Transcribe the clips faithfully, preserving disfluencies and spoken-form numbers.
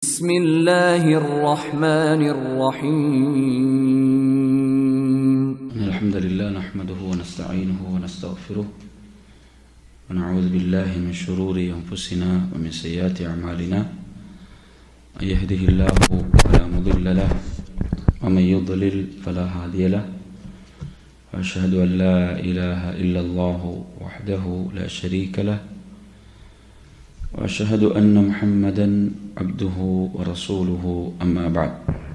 بسم الله الرحمن الرحيم. الحمد لله نحمده ونستعينه ونستغفره ونعوذ بالله من شرور أنفسنا ومن سيئات أعمالنا. من يهده الله فلا مضل له ومن يضلل فلا هادي له. وأشهد أن لا إله إلا الله وحده لا شريك له. وأشهد أن محمدا عبده ورسوله. أما بعد،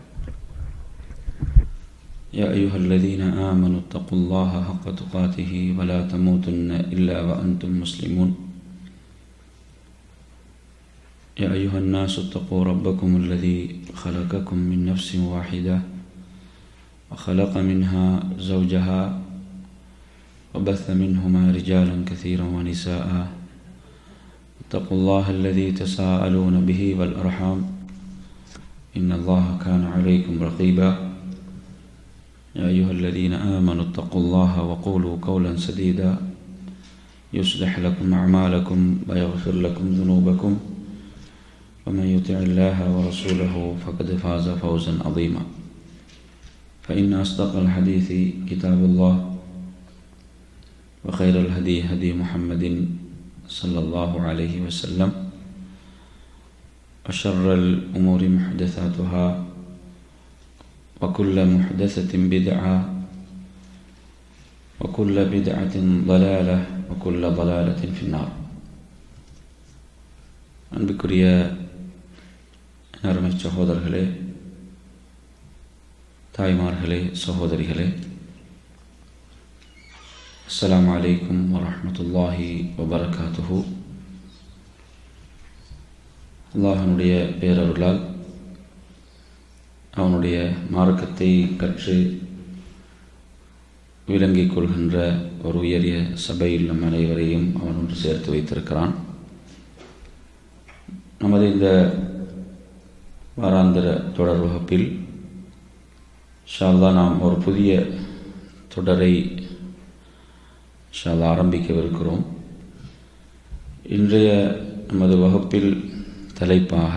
يا أيها الذين آمنوا اتقوا الله حق تقاته ولا تموتن إلا وأنتم مسلمون. يا أيها الناس اتقوا ربكم الذي خلقكم من نفس واحدة وخلق منها زوجها وبث منهما رجالا كثيرا ونساء. اتقوا الله الذي تساءلون به والأرحام إن الله كان عليكم رقيبا. يا أيها الذين آمنوا اتقوا الله وقولوا قولا سديدا يصلح لكم أعمالكم ويغفر لكم ذنوبكم ومن يطع الله ورسوله فقد فاز فوزا عظيما. فإن أصدق الحديث كتاب الله وخير الهدي هدي محمد صلى الله عليه وسلم وشر الأمور محدثاتها وكل محدثة بدعة وكل بدعة ضلالة وكل ضلالة في النار. அன்புக்குரிய அருமை சகோதரர்களே, தாய்மார்களே, சகோதரிகளே, அஸ்ஸலாமு அலைக்கும் வரஹ்மத்துல்லாஹி வபரகாத்துஹு. அல்லாஹ்வுடைய பேரருளால் அவனுடைய மார்க்கத்தை கற்று விளங்கிக் கொள்கின்ற ஒரு உயரிய சபையில் நம் அனைவரையும் அவன் ஒன்று சேர்த்து வைத்திருக்கிறான். நமது இந்த வாராந்திர தொடர் வகுப்பில் இன்ஷா அல்லாஹ் நாம் ஒரு புதிய தொடரை இன்ஷா அல்லாஹ் ஆரம்பிக்கவிருக்கிறோம். இன்றைய நமது வகுப்பில் தலைப்பாக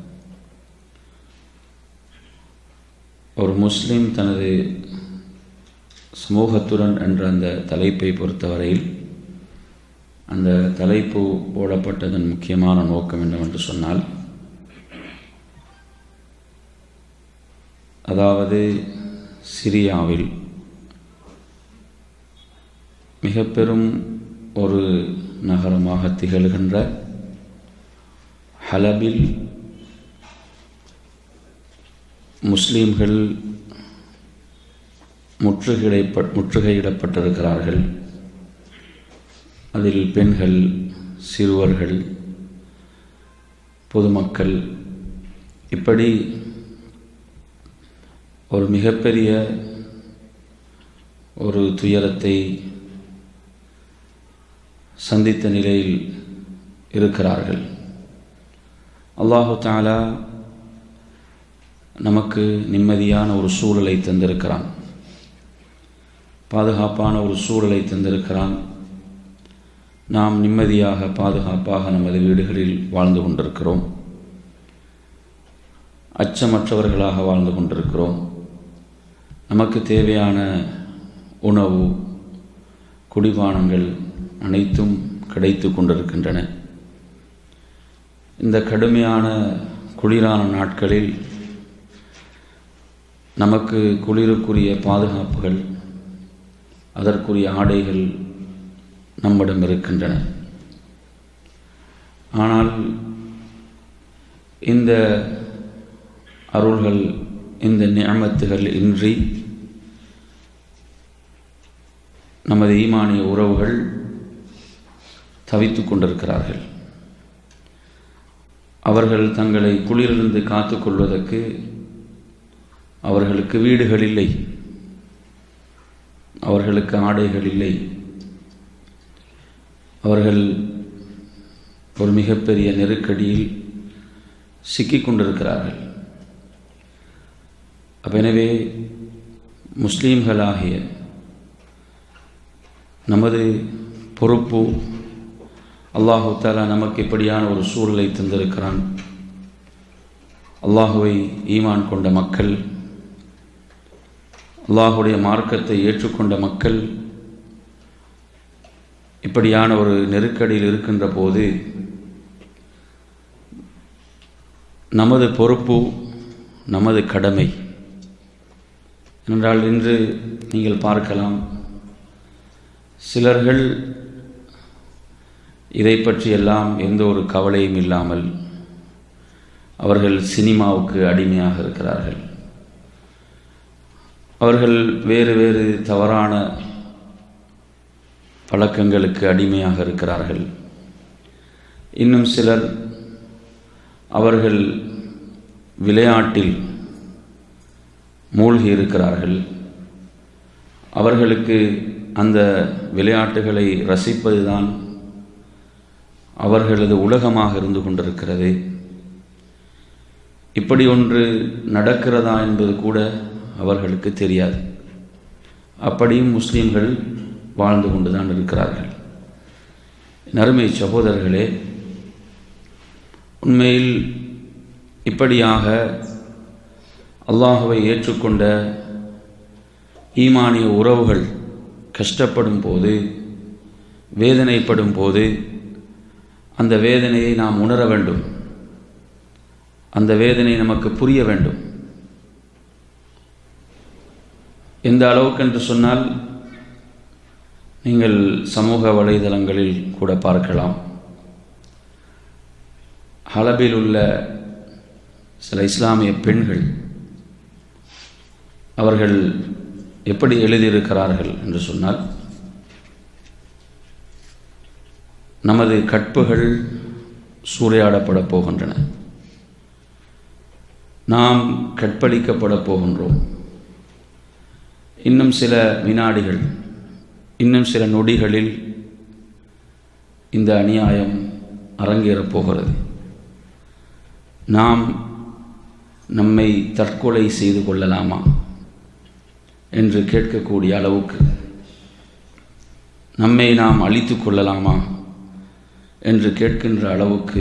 ஒரு முஸ்லிம் தனது சமூகத்துடன் என்ற அந்த தலைப்பை பொறுத்தவரையில் அந்த தலைப்பு போடப்பட்டதன் முக்கியமான நோக்கம் என்னவென்று சொன்னால், அதாவது சிரியாவில் மிக பெரும் ஒரு நகரமாக திகழ்கின்ற ஹலபில் முஸ்லீம்கள் முற்றுகையிடப்ப முற்றுகையிடப்பட்டிருக்கிறார்கள். அதில் பெண்கள், சிறுவர்கள், பொதுமக்கள், இப்படி ஒரு மிகப்பெரிய ஒரு துயரத்தை சந்தித்த நிலையில் இருக்கிறார்கள். அல்லாஹு தஆலா நமக்கு நிம்மதியான ஒரு சூழலை தந்திருக்கிறான், பாதுகாப்பான ஒரு சூழலை தந்திருக்கிறான். நாம் நிம்மதியாக பாதுகாப்பாக நமது வீடுகளில் வாழ்ந்து கொண்டிருக்கிறோம். அச்சமற்றவர்களாக வாழ்ந்து கொண்டிருக்கிறோம். நமக்கு தேவையான உணவு, குடிபானங்கள் அனைத்தும் கிடைத்து கொண்டிருக்கின்றன. இந்த கடுமையான குளிரான நாட்களில் நமக்கு குளிருக்குரிய பாதுகாப்புகள், அதற்குரிய ஆடைகள் நம்மிடம் இருக்கின்றன. ஆனால் இந்த அருள்கள், இந்த நிஅமத்துகள் இன்றி நமது ஈமானிய உறவுகள் தவித்துக் கொண்டிருக்கிறார்கள். அவர்கள் தங்களை குளிரிலிருந்து காத்துக் கொள்வதற்கு அவர்களுக்கு வீடுகள் இல்லை, அவர்களுக்கு ஆடைகள் இல்லை. அவர்கள் ஒரு மிகப்பெரிய நெருக்கடியில் சிக்கிக் கொண்டிருக்கிறார்கள். எனவே முஸ்லீம்களாகிய நமது பொறுப்பு அல்லாஹு தஆலா நமக்கு இப்படியான ஒரு சூழலை தந்திருக்கிறான். அல்லாஹுவை ஈமான் கொண்ட மக்கள், அல்லாஹுடைய மார்க்கத்தை ஏற்றுக்கொண்ட மக்கள் இப்படியான ஒரு நெருக்கடியில் இருக்கின்ற போது நமது பொறுப்பு, நமது கடமை என்றால், இன்று நீங்கள் பார்க்கலாம், சிலர்கள் இதை பற்றியெல்லாம் எந்த ஒரு கவலையும் இல்லாமல் அவர்கள் சினிமாவுக்கு அடிமையாக இருக்கிறார்கள். அவர்கள் வேறு வேறு தவறான பழக்கங்களுக்கு அடிமையாக இருக்கிறார்கள். இன்னும் சிலர் அவர்கள் விளையாட்டில் மூழ்கி இருக்கிறார்கள். அவர்களுக்கு அந்த விளையாட்டுகளை ரசிப்பதுதான் அவர்களது உலகமாக இருந்து கொண்டிருக்கிறது. இப்படி ஒன்று நடக்கிறதா என்பது கூட அவர்களுக்கு தெரியாது. அப்படியும் முஸ்லீம்கள் வாழ்ந்து கொண்டுதான் இருக்கிறார்கள். நறுமை சகோதரர்களே, உண்மையில் இப்படியாக அல்லாஹுவை ஏற்றுக்கொண்ட ஈமானிய உறவுகள் கஷ்டப்படும் போது, வேதனைப்படும் போது அந்த வேதனையை நாம் உணர வேண்டும். அந்த வேதனை நமக்கு புரிய வேண்டும். எந்த அளவுக்கு என்று சொன்னால், நீங்கள் சமூக வலைதளங்களில் கூட பார்க்கலாம், ஹலபில் உள்ள சில இஸ்லாமிய பெண்கள் அவர்கள் எப்படி எழுதியிருக்கிறார்கள் என்று சொன்னால், நமது கற்புகள் சூறையாடப்பட போகின்றன, நாம் கற்பழிக்கப்பட போகின்றோம், இன்னும் சில வினாடிகள், இன்னும் சில நொடிகளில் இந்த அநியாயம் அரங்கேறப் போகிறது, நாம் நம்மை தற்கொலை செய்து கொள்ளலாமா என்று கேட்கக்கூடிய அளவுக்கு, நம்மை நாம் அழித்து கொள்ளலாமா என்று கேட்கின்ற அளவுக்கு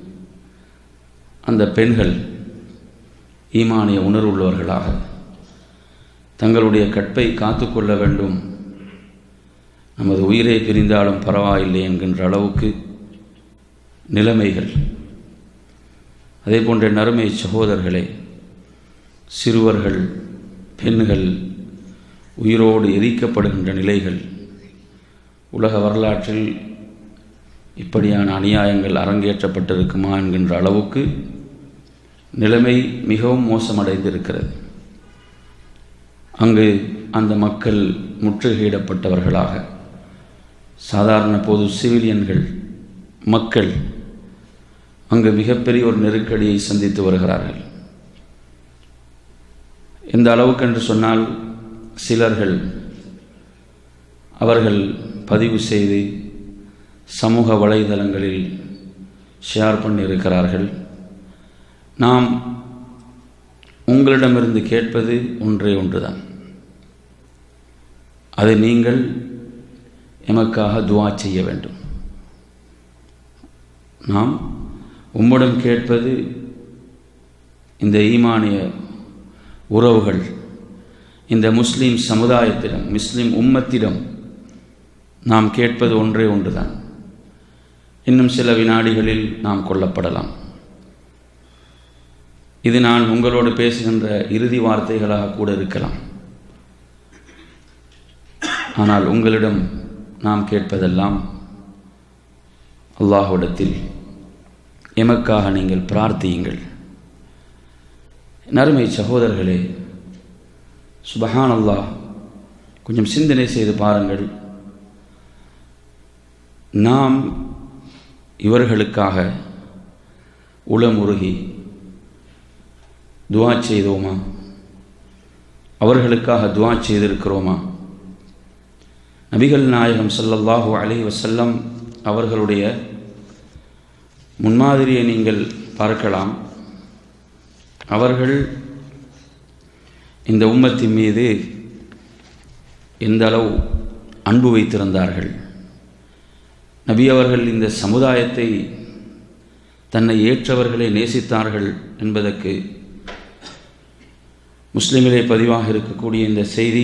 அந்த பெண்கள் ஈமானிய உணர்வுள்ளவர்களாக தங்களுடைய கற்பை காத்து கொள்ள வேண்டும், நமது உயிரை பிரிந்தாலும் பரவாயில்லை என்கின்ற அளவுக்கு நிலைமைகள். அதே போன்ற நறுமை சகோதரர்களே, சிறுவர்கள், பெண்கள் உயிரோடு எரிக்கப்படுகின்ற நிலைகள் உலக வரலாற்றில் இப்படியான அநியாயங்கள் அரங்கேற்றப்பட்டிருக்குமா என்கின்ற அளவுக்கு நிலைமை மிகவும் மோசமடைந்திருக்கிறது. அங்கு அந்த மக்கள் முற்றுகையிடப்பட்டவர்களாக, சாதாரண பொது சிவிலியன்கள் மக்கள் அங்கு மிகப்பெரிய ஒரு நெருக்கடியை சந்தித்து வருகிறார்கள். எந்த அளவுக்கு என்று சொன்னால், சிலர்கள் அவர்கள் பதிவு செய்து சமூக வலைதளங்களில் ஷேர் பண்ணியிருக்கிறார்கள். நாம் உங்களிடமிருந்து கேட்பது ஒன்றே ஒன்றுதான், அதை நீங்கள் எமக்காக துஆ செய்ய வேண்டும். நாம் உம்மிடம் கேட்பது, இந்த ஈமானிய உறவுகள், இந்த முஸ்லீம் சமுதாயத்திடம், முஸ்லீம் உம்மத்திடம் நாம் கேட்பது ஒன்றே ஒன்றுதான். இன்னும் சில வினாடிகளில் நாம் கொல்லப்படலாம். இது நான் உங்களோடு பேசுகின்ற இறுதி வார்த்தைகளாக கூட இருக்கலாம். ஆனால் உங்களிடம் நாம் கேட்பதெல்லாம், அல்லாஹ்விடத்தில் எமக்காக நீங்கள் பிரார்த்தியுங்கள். நறுமை சகோதரர்களே, சுபஹான் அல்லாஹ், கொஞ்சம் சிந்தனை செய்து பாருங்கள். நாம் இவர்களுக்காக உளமுருகி துஆ செய்தோமா? அவர்களுக்காக துஆ செய்திருக்கிறோமா? நபிகள் நாயகம் ஸல்லல்லாஹு அலைஹி வஸல்லம் அவர்களுடைய முன்மாதிரியை நீங்கள் பார்க்கலாம். அவர்கள் இந்த உம்மத்தின் மீது எந்த அளவு அன்பு வைத்திருந்தார்கள். நபி அவர்கள் இந்த சமுதாயத்தை தன்னை ஏற்றவர்களை நேசித்தார்கள் என்பதற்கு முஸ்லிமிலே பதிவாக இருக்கக்கூடிய இந்த செய்தி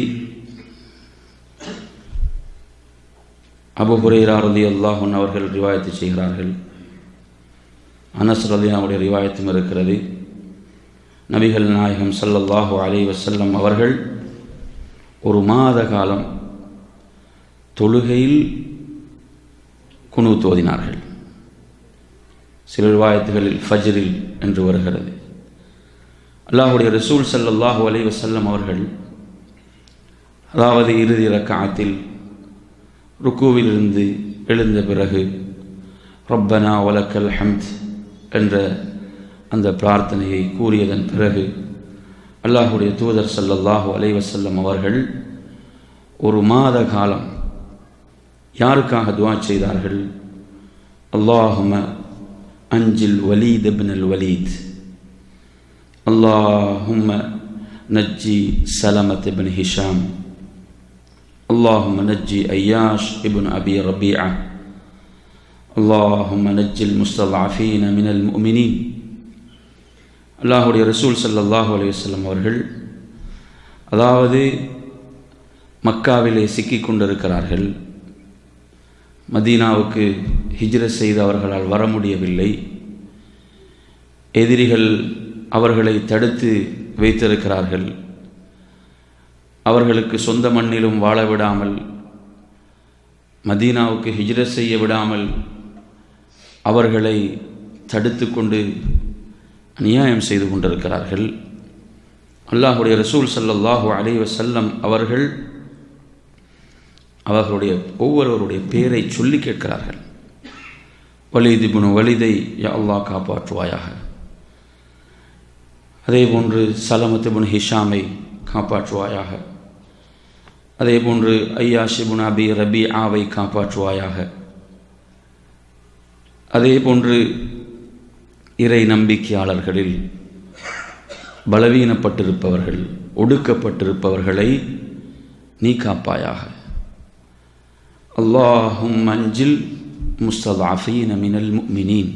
அபூ ஹுரைரா ரலியல்லாஹு அன்ஹு அவர்கள் ரிவாயத்து செய்கிறார்கள். அனஸ் ரலியல்லாஹுடைய ரிவாயத்தும் இருக்கிறது. நபிகள் நாயகம் ஸல்லல்லாஹு அலைஹி வஸல்லம் அவர்கள் ஒரு மாத காலம் தொழுகையில் குனூத் ஓதினார்கள். சில ரிவாயத்துகளில் ஃபஜ்ரில் என்று வருகிறது. அல்லாஹுடைய ரசூல் ஸல்லல்லாஹு அலைஹி வஸல்லம் அவர்கள் அதாவது இறுதி ரக்அத்தில் ருக்கூவிலிருந்து எழுந்த பிறகு ரப்பனா வலக்கல் ஹம்த் என்ற அந்த பிரார்த்தனையை கூறியதன் பிறகு அல்லாஹுடைய தூதர் ஸல்லல்லாஹு அலைஹி வஸல்லம் அவர்கள் ஒரு மாத காலம் யாருக்காக துஆ செய்தார்கள்? அல்லாஹும்ம அன்ஜில் வலீத் இப்னுல் வலீத், அல்லாஹும்ம நஜ்ஜி சலமத் இப்னு ஹிஷாம், அல்லாஹும்ம நஜ்ஜி ஐயாஷ் இப்னு அபி ரபீஆ, அல்லாஹும்ம நஜ்ஜில் முஸ்ததஅஃபீன மினல் முஃமினீன். அல்லாஹுடைய ரசூல் ஸல்லல்லாஹு அலைஹி வஸல்லம் அவர்கள் அதாவது மக்காவிலே சிக்கிக் கொண்டிருக்கிறார்கள். மதீனாவுக்கு ஹிஜ்ரத் செய்து அவர்களால் வர முடியவில்லை. எதிரிகள் அவர்களை தடுத்து வைத்திருக்கிறார்கள். அவர்களுக்கு சொந்த மண்ணிலும் வாழ விடாமல், மதீனாவுக்கு ஹிஜ்ரத் செய்ய விடாமல் அவர்களை தடுத்து கொண்டு அநியாயம் செய்து கொண்டிருக்கிறார்கள். அல்லாஹுடைய ரசூல் ஸல்லல்லாஹு அலைஹி வஸல்லம் அவர்கள் அவர்களுடைய ஒவ்வொருவருடைய பேரை சொல்லி கேட்கிறார்கள். வலீத் இப்னு வலீதை யா அல்லாஹ் காப்பாற்றுவாயாக, அதே போன்று சலமத் இப்னு ஹிஷாமை காப்பாற்றுவாயாக, அதே போன்று ஐயாஷ் இப்னு அபி ரபீஆவை காப்பாற்றுவாயாக, அதே போன்று இறை நம்பிக்கையாளர்களில் பலவீனப்பட்டிருப்பவர்கள், ஒடுக்கப்பட்டிருப்பவர்களை நீ காப்பாயாக. அல்லாஹும்ம அன்ஜில் முஸ்ததஅஃபீன மினல் முஃமினீன்.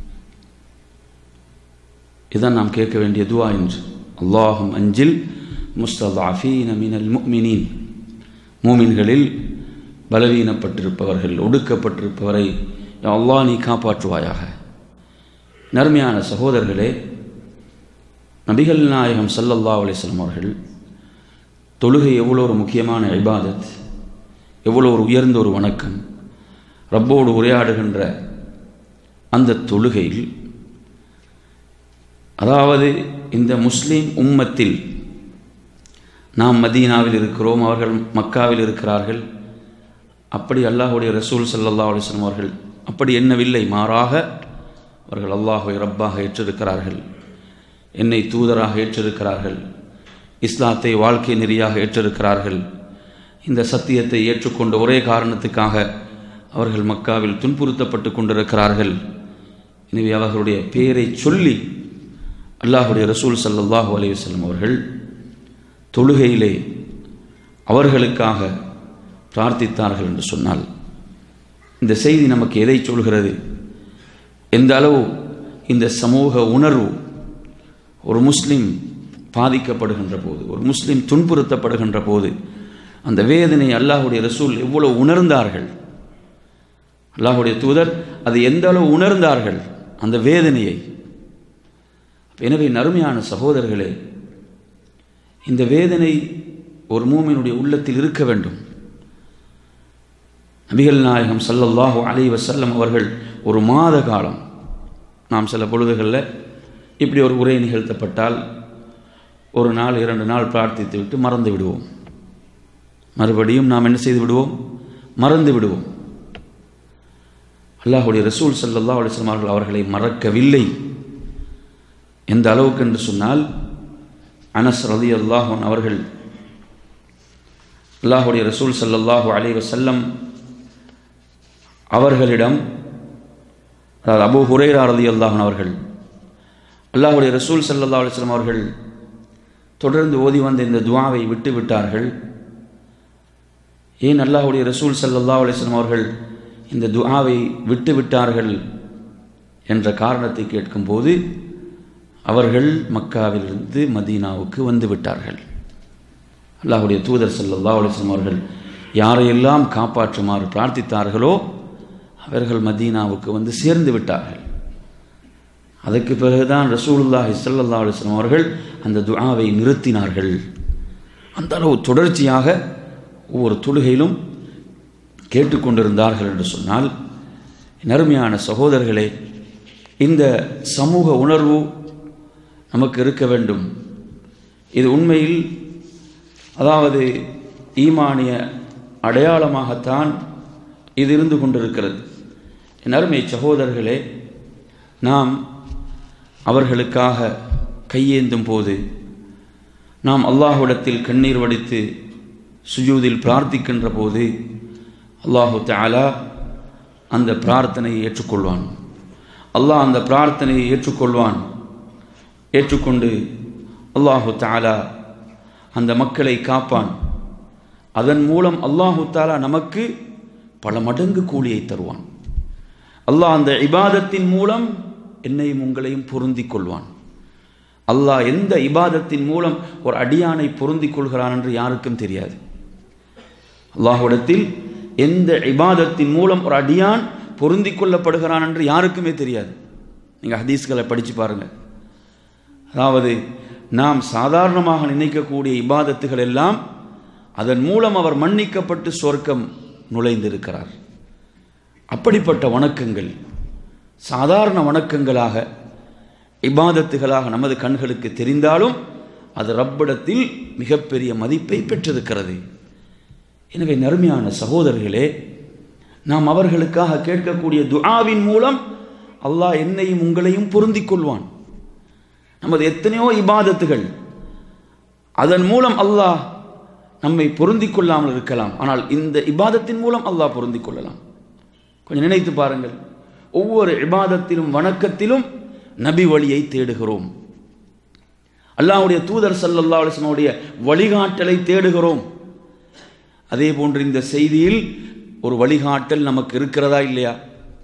இதான் நாம் கேட்க வேண்டிய துஆ என்று. அல்லாஹும்ம அன்ஜில் முஸ்ததஅஃபீன மினல் முஃமினீன். மூமின்களில் பலவீனப்பட்டிருப்பவர்கள், ஒடுக்கப்பட்டிருப்பவரை அல்லாஹ் நீ காப்பாற்றுவாயாக. நர்மையான சகோதரர்களே, நபிகள் நாயகம் ஸல்லல்லாஹு அலைஹி வஸல்லம் அவர்கள் தொழுகை எவ்வளோ ஒரு முக்கியமான இபாதத், எவ்வளோ ஒரு உயர்ந்த ஒரு வணக்கம், ரப்போடு உரையாடுகின்ற அந்த தொழுகையில், அதாவது இந்த முஸ்லீம் உம்மத்தில் நாம் மதீனாவில் இருக்கிறோம், அவர்கள் மக்காவில் இருக்கிறார்கள். அப்படி அல்லாஹுடைய ரசூல் ஸல்லல்லாஹு அலைஹி வஸல்லம் அவர்கள் அப்படி எண்ணவில்லை. மாறாக அவர்கள் அல்லாஹ்வை ரப்பாக ஏற்றிருக்கிறார்கள், என்னை தூதராக ஏற்றிருக்கிறார்கள், இஸ்லாத்தை வாழ்க்கை நெறியாக ஏற்றிருக்கிறார்கள். இந்த சத்தியத்தை ஏற்றுக்கொண்ட ஒரே காரணத்துக்காக அவர்கள் மக்காவில் துன்புறுத்தப்பட்டு கொண்டிருக்கிறார்கள். எனவே அவர்களுடைய பேரை சொல்லி அல்லாஹுடைய ரசூல் ஸல்லல்லாஹு அலைஹி வஸல்லம் அவர்கள் தொழுகையிலே அவர்களுக்காக பிரார்த்தித்தார்கள் என்று சொன்னால், இந்த செய்தி நமக்கு எதை சொல்கிறது? எந்த அளவு இந்த சமூக உணர்வு ஒரு முஸ்லிம் பாதிக்கப்படுகின்ற போது, ஒரு முஸ்லிம் துன்புறுத்தப்படுகின்ற போது அந்த வேதனை அல்லாஹுடைய ரசூல் எவ்வளவு உணர்ந்தார்கள், அல்லாஹுடைய தூதர் அது எந்த அளவு உணர்ந்தார்கள் அந்த வேதனையை. எனவே நறுமையான சகோதரர்களே, இந்த வேதனை ஒரு மூமினுடைய உள்ளத்தில் இருக்க வேண்டும். நபிகள் நாயகம் ஸல்லல்லாஹு அலைஹி வஸல்லம் அவர்கள் ஒரு மாத காலம், நாம் சில பொழுதுகளில் இப்படி ஒரு உரை நிகழ்த்தப்பட்டால் ஒரு நாள் இரண்டு நாள் பிரார்த்தித்து விட்டு மறந்து விடுவோம். மறுபடியும் நாம் என்ன செய்து விடுவோம்? மறந்து விடுவோம். அல்லாஹுடைய ரசூல் ஸல்லல்லாஹு அலைஹி வஸல்லம் அவர்கள் அவர்களை மறக்கவில்லை. எந்த அளவுக்கு என்று சொன்னால், அனஸ் ரலியல்லாஹு அன்ஹு அவர்கள் அல்லாஹுடைய ரசூல் ஸல்லல்லாஹு அலைஹி வஸல்லம் அவர்களிடம், அதாவது அபூ ஹுரைரா ரலியல்லாஹு அன்ஹு அவர்கள் அல்லாஹுடைய ரசூல் ஸல்லல்லாஹு அலைஹி வஸல்லம் அவர்கள் தொடர்ந்து ஓதி வந்த இந்த துஆவை விட்டு விட்டார்கள். ஏன் அல்லாஹுடைய ரசூல் ஸல்லல்லாஹு அலைஹி வஸல்லம் அவர்கள் இந்த துஆவை விட்டு விட்டார்கள் என்ற காரணத்தை கேட்கும்போது அவர்கள் மக்காவிலிருந்து மதீனாவுக்கு வந்து விட்டார்கள். அல்லாஹ்வுடைய தூதர் ஸல்லல்லாஹு அலைஹி வஸல்லம் அவர்கள் யாரையெல்லாம் காப்பாற்றுமாறு பிரார்த்தித்தார்களோ அவர்கள் மதீனாவுக்கு வந்து சேர்ந்து விட்டார்கள். அதற்கு பிறகுதான் ரசூலுல்லாஹி ஸல்லல்லாஹு அலைஹி வஸல்லம் அவர்கள் அந்த துஆவை நிறுத்தினார்கள். அந்த அளவு தொடர்ச்சியாக ஒவ்வொரு தொழுகையிலும் கேட்டுக்கொண்டிருந்தார்கள் என்று சொன்னால், நறுமையான சகோதரர்களே, இந்த சமூக உணர்வு நமக்கு இருக்க வேண்டும். இது உண்மையில் அதாவது ஈமானிய அடையாளமாகத்தான் இது இருந்து கொண்டிருக்கிறது. என் அருமை சகோதரர்களே, நாம் அவர்களுக்காக கையேந்தும் போது, நாம் அல்லாஹ்விடத்தில் கண்ணீர் வடித்து சுஜூதில் பிரார்த்திக்கின்ற போது அல்லாஹு தஆலா அந்த பிரார்த்தனையை ஏற்றுக்கொள்வான். அல்லாஹ் அந்த பிரார்த்தனையை ஏற்றுக்கொள்வான். ஏற்றுக்கொண்டு அல்லாஹு தஆலா அந்த மக்களை காப்பான். அதன் மூலம் அல்லாஹு தஆலா நமக்கு பல மடங்கு கூலியை தருவான். அல்லாஹ் அந்த இபாதத்தின் மூலம் என்னையும் உங்களையும் பொருந்திக் கொள்வான். அல்லாஹ் எந்த இபாதத்தின் மூலம் ஒரு அடியானை பொருந்திக் கொள்கிறான் என்று யாருக்கும் தெரியாது. அல்லாஹ்விடத்தில் எந்த இபாதத்தின் மூலம் ஒரு அடியான் பொருந்திக் கொள்ளப்படுகிறான் என்று யாருக்குமே தெரியாது. நீங்கள் ஹதீஸ்களை படித்து பாருங்கள். அதாவது நாம் சாதாரணமாக நினைக்கக்கூடிய இபாதத்துகள் எல்லாம் அதன் மூலம் அவர் மன்னிக்கப்பட்டு சொர்க்கம் நுழைந்திருக்கிறார். அப்படிப்பட்ட வணக்கங்கள் சாதாரண வணக்கங்களாக இபாதத்துகளாக நமது கண்களுக்கு தெரிந்தாலும் அது ரப்பிடத்தில் மிகப்பெரிய மதிப்பை பெற்றிருக்கிறது. எனவே நறுமையான சகோதரர்களே, நாம் அவர்களுக்காக கேட்கக்கூடிய துஆவின் மூலம் அல்லாஹ் என்னையும் உங்களையும் பொருந்திக் கொள்வான். நமது எத்தனையோ இபாதத்துகள் அதன் மூலம் அல்லாஹ் நம்மை பொருந்திக் கொள்ளாமல் இருக்கலாம். ஆனால் இந்த இபாதத்தின் மூலம் அல்லாஹ் பொருந்திக் கொள்ளலாம். கொஞ்சம் நினைத்து பாருங்கள். ஒவ்வொரு இபாதத்திலும் வணக்கத்திலும் நபி வழியை தேடுகிறோம். அல்லாஹ்வுடைய தூதர் ஸல்லல்லாஹு அலைஹி வஸல்லம் உடைய வழிகாட்டலை தேடுகிறோம். அதே போன்று இந்த செய்தியில் ஒரு வழிகாட்டல் நமக்கு இருக்கிறதா இல்லையா?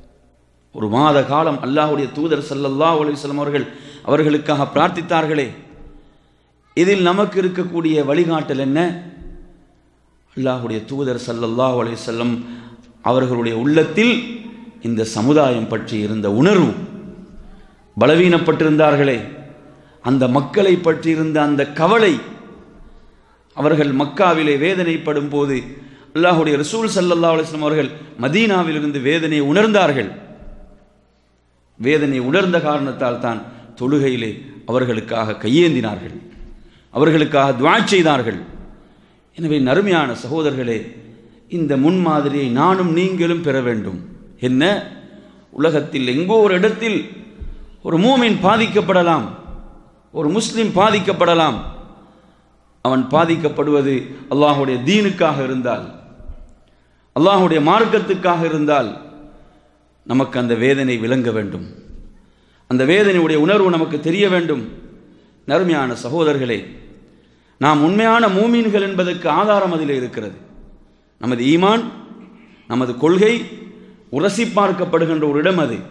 ஒரு மாத காலம் அல்லாஹ்வுடைய தூதர் ஸல்லல்லாஹு அலைஹி வஸல்லம் அவர்கள் அவர்களுக்காக பிரார்த்தித்தார்களே, இதில் நமக்கு இருக்கக்கூடிய வழிகாட்டல் என்ன? அல்லாஹ்வுடைய தூதர் ஸல்லல்லாஹு அலைஹி வஸல்லம் அவர்களுடைய உள்ளத்தில் இந்த சமுதாயம் பற்றி இருந்த உணர்வு, பலவீனப்பட்டிருந்தார்களே அந்த மக்களை பற்றி இருந்த அந்த கவலை, அவர்கள் மக்காவிலே வேதனைப்படும் போது அல்லாஹ்வுடைய ரசூல் ஸல்லல்லாஹு அலைஹி வஸல்லம் அவர்கள் மதீனாவிலிருந்து வேதனையை உணர்ந்தார்கள். வேதனை உணர்ந்த காரணத்தால் தான் தொழுகையிலே அவர்களுக்காக கையேந்தினார்கள், அவர்களுக்காக துஆ செய்தார்கள். எனவே நறுமையான சகோதரர்களே, இந்த முன்மாதிரியை நானும் நீங்களும் பெற வேண்டும். என்ன? உலகத்தில் எங்கோ ஒரு இடத்தில் ஒரு மூமின் பாதிக்கப்படலாம், ஒரு முஸ்லிம் பாதிக்கப்படலாம். அவன் பாதிக்கப்படுவது அல்லாஹ்வுடைய தீனுக்காக இருந்தால், அல்லாஹ்வுடைய மார்க்கத்துக்காக இருந்தால் நமக்கு அந்த வேதனை விளங்க வேண்டும், அந்த வேதனையுடைய உணர்வு நமக்கு தெரிய வேண்டும். நறுமையான சகோதரர்களே, நாம் உண்மையான மூமீன்கள் என்பதற்கு ஆதாரம் அதில் இருக்கிறது. நமது ஈமான், நமது கொள்கை உரசி பார்க்கப்படுகின்ற ஒரு இடம் அது.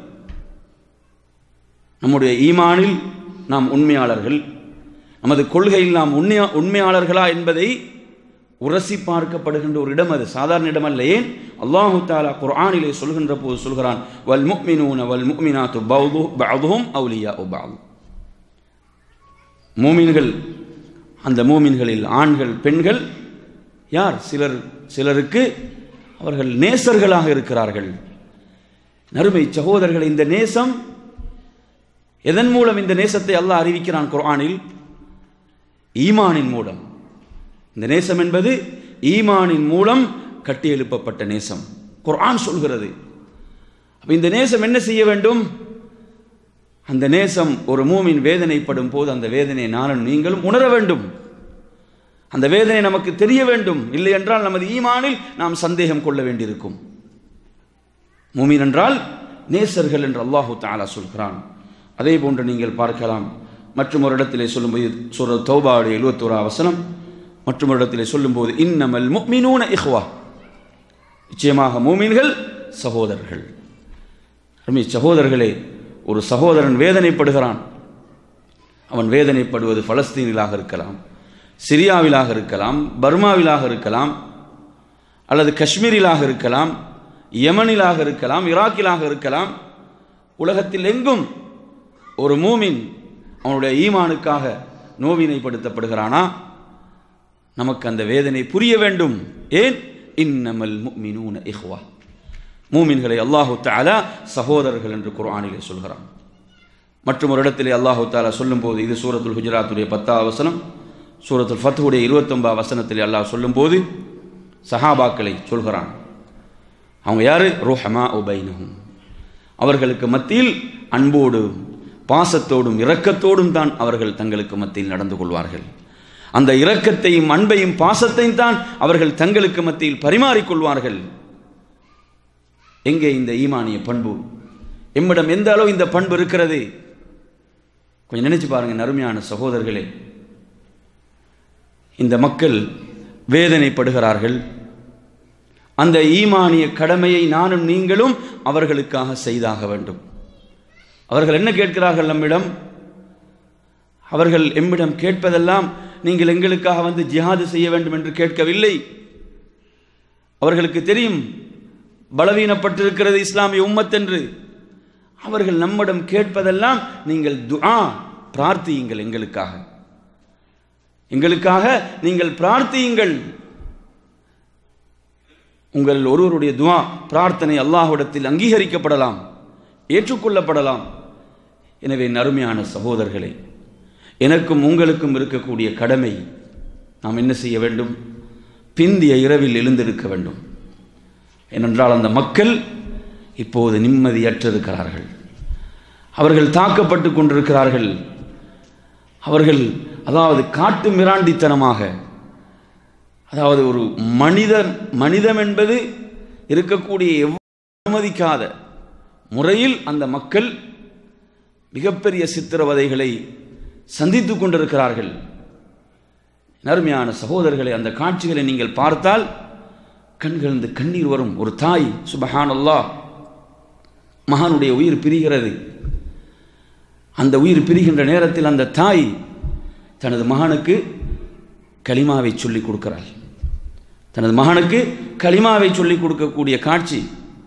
நம்முடைய ஈமானில் நாம் உண்மையாளர்கள், நமது கொள்கையில் நாம் உண்மையா உண்மையாளர்களா என்பதை உரசி பார்க்கப்படுகின்ற ஒரு இடம் அது. சாதாரண இடம் அல்ல. ஏன்? அல்லாஹு தஆலா குர்ஆனிலே சொல்கின்ற போது சொல்கிறான், வல் முஃமினூன வல் முஃமினாத்து பஅதுஹும் அவுலியாஉ பஅத். மூமின்கள், அந்த மூமின்களில் ஆண்கள் பெண்கள் யார்? சிலர் சிலருக்கு அவர்கள் நேசர்களாக இருக்கிறார்கள். நறுமை சகோதரர்கள், இந்த நேசம் எதன் மூலம் இந்த நேசத்தை அல்லாஹ் அறிவிக்கிறான் குர்ஆனில்? ஈமானின் மூலம். இந்த நேசம் என்பது ஈமானின் மூலம் கட்டி எழுப்பப்பட்ட நேசம், குர்ஆன் சொல்கிறது. அப்ப இந்த நேசம் என்ன செய்ய வேண்டும்? அந்த நேசம் ஒரு மூமின் வேதனைப்படும் போது அந்த வேதனையை நானும் நீங்களும் உணர வேண்டும், அந்த வேதனை நமக்கு தெரிய வேண்டும். இல்லை என்றால் நமது ஈமானில் நாம் சந்தேகம் கொள்ள வேண்டியிருக்கும். மூமின் என்றால் நேசர்கள் என்று அல்லாஹு தஆலா சொல்கிறான். அதே போன்று நீங்கள் பார்க்கலாம், மற்றும் ஒரு இடத்திலே சொல்லும்போது சூரா தௌபாவுடைய எழுபத்தோராவது வசனம், மற்றும் ஒரு இடத்திலே சொல்லும்போது இன்னமல் முஃமினூன இஹ்வா, நிச்சயமாக மூமின்கள் சகோதரர்கள். சகோதரர்களே, ஒரு சகோதரன் வேதனைப்படுகிறான். அவன் வேதனைப்படுவது பலஸ்தீனிலாக இருக்கலாம், சிரியாவிலாக இருக்கலாம், பர்மாவிலாக இருக்கலாம், அல்லது காஷ்மீரிலாக இருக்கலாம், யமனிலாக இருக்கலாம், ஈராக்கிலாக இருக்கலாம். உலகத்தில் எங்கும் ஒரு மூமின் அவனுடைய ஈமானுக்காக நோவினைப்படுத்தப்படுகிறானா, நமக்கு அந்த வேதனை புரிய வேண்டும். ஏன்? இன்னமல் முஃமினூன இஹ்வா, மூமின்களை அல்லாஹு தஆலா சகோதரர்கள் என்று குர்ஆனிலே சொல்கிறான். மற்றும் ஒரு இடத்திலே அல்லாஹு தஆலா சொல்லும்போது, இது சூரத்துல் ஹுஜராத்துடைய பத்தாவது வசனம், சூரத்துல் ஃபத்ஹுடைய இருபத்தொன்பதாவது வசனத்திலே அல்லாஹ் சொல்லும்போது சஹாபாக்களை சொல்கிறான். அவங்க யாரு? ருஹமாஉ பைனஹும், அவர்களுக்கு மத்தியில் அன்போடும் பாசத்தோடும் இரக்கத்தோடும் தான் அவர்கள் தங்களுக்கு மத்தியில் நடந்து கொள்வார்கள். அந்த இரக்கத்தையும் அன்பையும் பாசத்தையும் தான் அவர்கள் தங்களுக்கு மத்தியில் பரிமாறிக்கொள்வார்கள். எங்கே இந்த ஈமானிய பண்பு? எம்மிடம் எந்த அளவு இந்த பண்பு இருக்கிறது? கொஞ்சம் நினைச்சு பாருங்க அருமையான சகோதரர்களே. இந்த மக்கள் வேதனைப்படுகிறார்கள். அந்த ஈமானிய கடமையை நானும் நீங்களும் அவர்களுக்காக செய்தாக வேண்டும். அவர்கள் என்ன கேட்கிறார்கள் நம்மிடம்? அவர்கள் எம்மிடம் கேட்பதெல்லாம் நீங்கள் எங்களுக்காக வந்து ஜிஹாது செய்ய வேண்டும் என்று கேட்கவில்லை. அவர்களுக்கு தெரியும் பலவீனப்பட்டிருக்கிறது இஸ்லாமிய உம்மத் என்று. அவர்கள் நம்மிடம் கேட்பதெல்லாம் நீங்கள் துஆ பிரார்த்தியுங்கள், எங்களுக்காக எங்களுக்காக நீங்கள் பிரார்த்தியுங்கள். உங்கள் ஒருவருடைய துஆ பிரார்த்தனை அல்லாஹ்விடத்தில் அங்கீகரிக்கப்படலாம், ஏற்றுக்கொள்ளப்படலாம். எனவே அருமையான சகோதரர்களே, எனக்கும் உங்களுக்கும் இருக்கக்கூடிய கடமை, நாம் என்ன செய்ய வேண்டும்? பிந்திய இரவில் எழுந்திருக்க வேண்டும். ஏனென்றால் அந்த மக்கள் இப்போது நிம்மதியற்றிருக்கிறார்கள். அவர்கள் தாக்கப்பட்டு கொண்டிருக்கிறார்கள். அவர்கள் அதாவது காட்டு மிராண்டித்தனமாக, அதாவது ஒரு மனிதன் மனிதம் என்பது இருக்கக்கூடிய அனுமதிக்காத முறையில் அந்த மக்கள் மிகப்பெரிய சித்திரவதைகளை சந்தித்துக் கொண்டிருக்கிறார்கள். அருமையான சகோதரர்களை, அந்த காட்சிகளை நீங்கள் பார்த்தால் கண்களிலிருந்து கண்ணீர் வரும். ஒரு தாய், சுப்ஹானல்லாஹ், மகனுடைய உயிர் பிரிகிறது. அந்த உயிர் பிரிகின்ற நேரத்தில் அந்த தாய் தனது மகனுக்கு கலிமாவை சொல்லிக் கொடுக்கிறாள். தனது மகனுக்கு கலிமாவை சொல்லிக் கொடுக்கக்கூடிய காட்சி.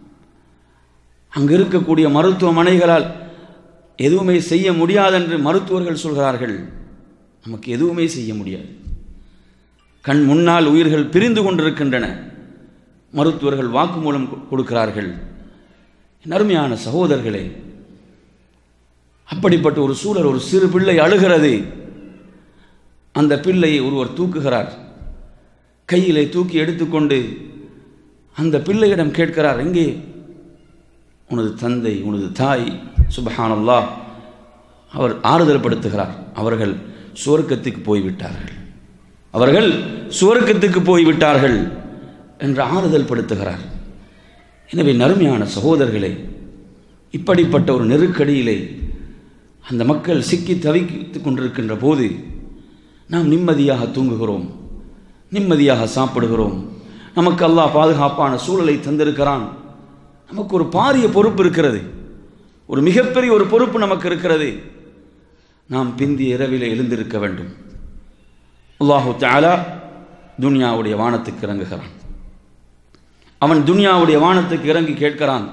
அங்கு இருக்கக்கூடிய மருத்துவமனைகளால் எதுவுமே செய்ய முடியாதென்று மருத்துவர்கள் சொல்கிறார்கள். நமக்கு எதுவுமே செய்ய முடியாது. கண் முன்னால் உயிர்கள் பிரிந்து கொண்டிருக்கின்றன. மருத்துவர்கள் வாக்குமூலம் கொடுக்கிறார்கள். அருமையான சகோதரர்களே, அப்படிப்பட்ட ஒரு சூழல். ஒரு சிறு பிள்ளை அழுகிறது. அந்த பிள்ளையை ஒருவர் தூக்குகிறார். கையிலே தூக்கி எடுத்துக்கொண்டு அந்த பிள்ளையிடம் கேட்கிறார், எங்கே உனது தந்தை, உனது தாய்? சுப்ஹானல்லாஹ், அவர் ஆறுதல் படுத்துகிறார். அவர்கள் சுவர்க்கத்துக்கு போய்விட்டார்கள், அவர்கள் சுவர்க்கத்துக்கு போய்விட்டார்கள் என்று ஆறுதல் படுத்துகிறார். எனவே அருமையான சகோதரர்களே, இப்படிப்பட்ட ஒரு நெருக்கடியிலே அந்த மக்கள் சிக்கி தவித்துக் கொண்டிருக்கின்ற போது நாம் நிம்மதியாக தூங்குகிறோம், நிம்மதியாக சாப்பிடுகிறோம். நமக்கு அல்லாஹ் பாதுகாப்பான சூழலை தந்திருக்கிறான். நமக்கு ஒரு பாரிய பொறுப்பு இருக்கிறது, ஒரு மிகப்பெரிய ஒரு பொறுப்பு நமக்கு இருக்கிறது. நாம் பிந்திய இரவிலே எழுந்திருக்க வேண்டும். அல்லாஹு தஆலா துனியாவுடைய வானத்துக்கு இறங்குகிறான். அவன் துனியாவுடைய வானத்துக்கு இறங்கி கேட்கிறான்,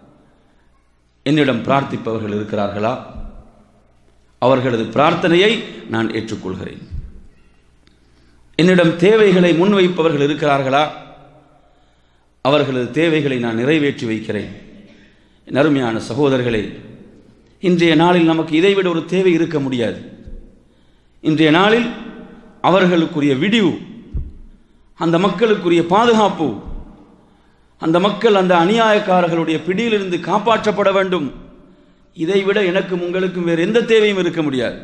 என்னிடம் பிரார்த்திப்பவர்கள் இருக்கிறார்களா? அவர்களது பிரார்த்தனையை நான் ஏற்றுக்கொள்கிறேன். என்னிடம் தேவைகளை முன்வைப்பவர்கள் இருக்கிறார்களா? அவர்களது தேவைகளை நான் நிறைவேற்றி வைக்கிறேன். அருமையான சகோதரர்களே, இன்றைய நாளில் நமக்கு இதைவிட ஒரு தேவை இருக்க முடியாது. இன்றைய நாளில் அவர்களுக்குரிய விடிவு, அந்த மக்களுக்குரிய பாதுகாப்பு, அந்த மக்கள் அந்த அநியாயக்காரர்களுடைய பிடியிலிருந்து காப்பாற்றப்பட வேண்டும். இதைவிட எனக்கும் உங்களுக்கும் வேறு எந்த தேவையும் இருக்க முடியாது.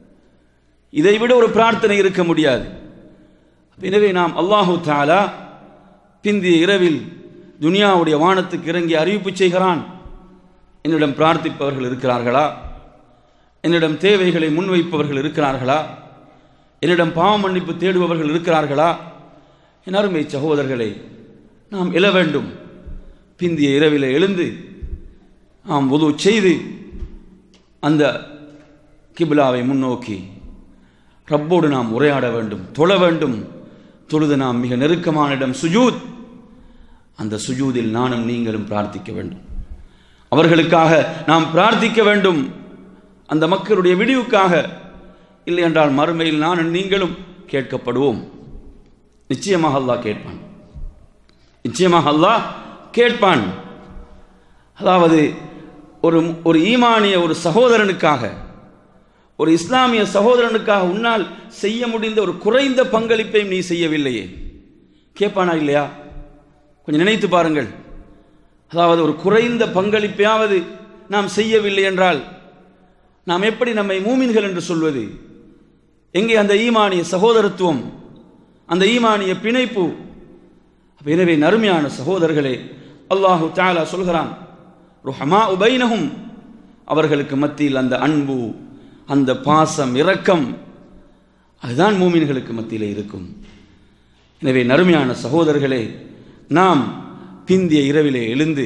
இதைவிட ஒரு பிரார்த்தனை இருக்க முடியாது. எனவே நாம் அல்லாஹு தஆலா பிந்திய இரவில் துனியாவுடைய வானத்துக்கு இறங்கி அறிவிப்பு செய்கிறான், என்னிடம் பிரார்த்திப்பவர்கள் இருக்கிறார்களா? என்னிடம் தேவைகளை முன்வைப்பவர்கள் இருக்கிறார்களா? என்னிடம் பாவ மன்னிப்பு தேடுபவர்கள் இருக்கிறார்களா? என் அருமை சகோதரர்களே, நாம் எழ வேண்டும். பிந்திய இரவில் எழுந்து நாம் வுது செய்து அந்த கிப்லாவை முன்னோக்கி ரப்போடு நாம் உரையாட வேண்டும், தொழ வேண்டும். தொழுது நாம் மிக நெருக்கமான இடம் சுஜூத். அந்த சுஜூதில் நானும் நீங்களும் பிரார்த்திக்க வேண்டும். அவர்களுக்காக நாம் பிரார்த்திக்க வேண்டும், அந்த மக்களுடைய விடிவுக்காக. இல்லை என்றால் மறுமையில் நானும் நீங்களும் கேட்கப்படுவோம். நிச்சயமாக அல்லாஹ் கேட்பான், நிச்சயமாக அல்லாஹ் கேட்பான். அதாவது ஒரு ஒரு ஈமானிய ஒரு சகோதரனுக்காக, ஒரு இஸ்லாமிய சகோதரனுக்காக உன்னால் செய்ய முடிந்த ஒரு குறைந்த பங்களிப்பையும் நீ செய்யவில்லையே, கேட்பானா இல்லையா? கொஞ்சம் நினைத்து பாருங்கள். அதாவது ஒரு குறைந்த பங்களிப்பையாவது நாம் செய்யவில்லை என்றால் நாம் எப்படி நம்மை மூமின்கள் என்று சொல்வது? எங்கே அந்த ஈமானிய சகோதரத்துவம், அந்த ஈமானிய பிணைப்பு? எனவே நறுமையான சகோதரர்களே, அல்லாஹு தஆலா சொல்கிறான், ருஹமா உபைனஹும், அவர்களுக்கு மத்தியில் அந்த அன்பு, அந்த பாசம், இரக்கம், அதுதான் மூமின்களுக்கு மத்தியிலே இருக்கும். எனவே நறுமையான சகோதரர்களே, நாம் பிந்திய இரவிலே எழுந்து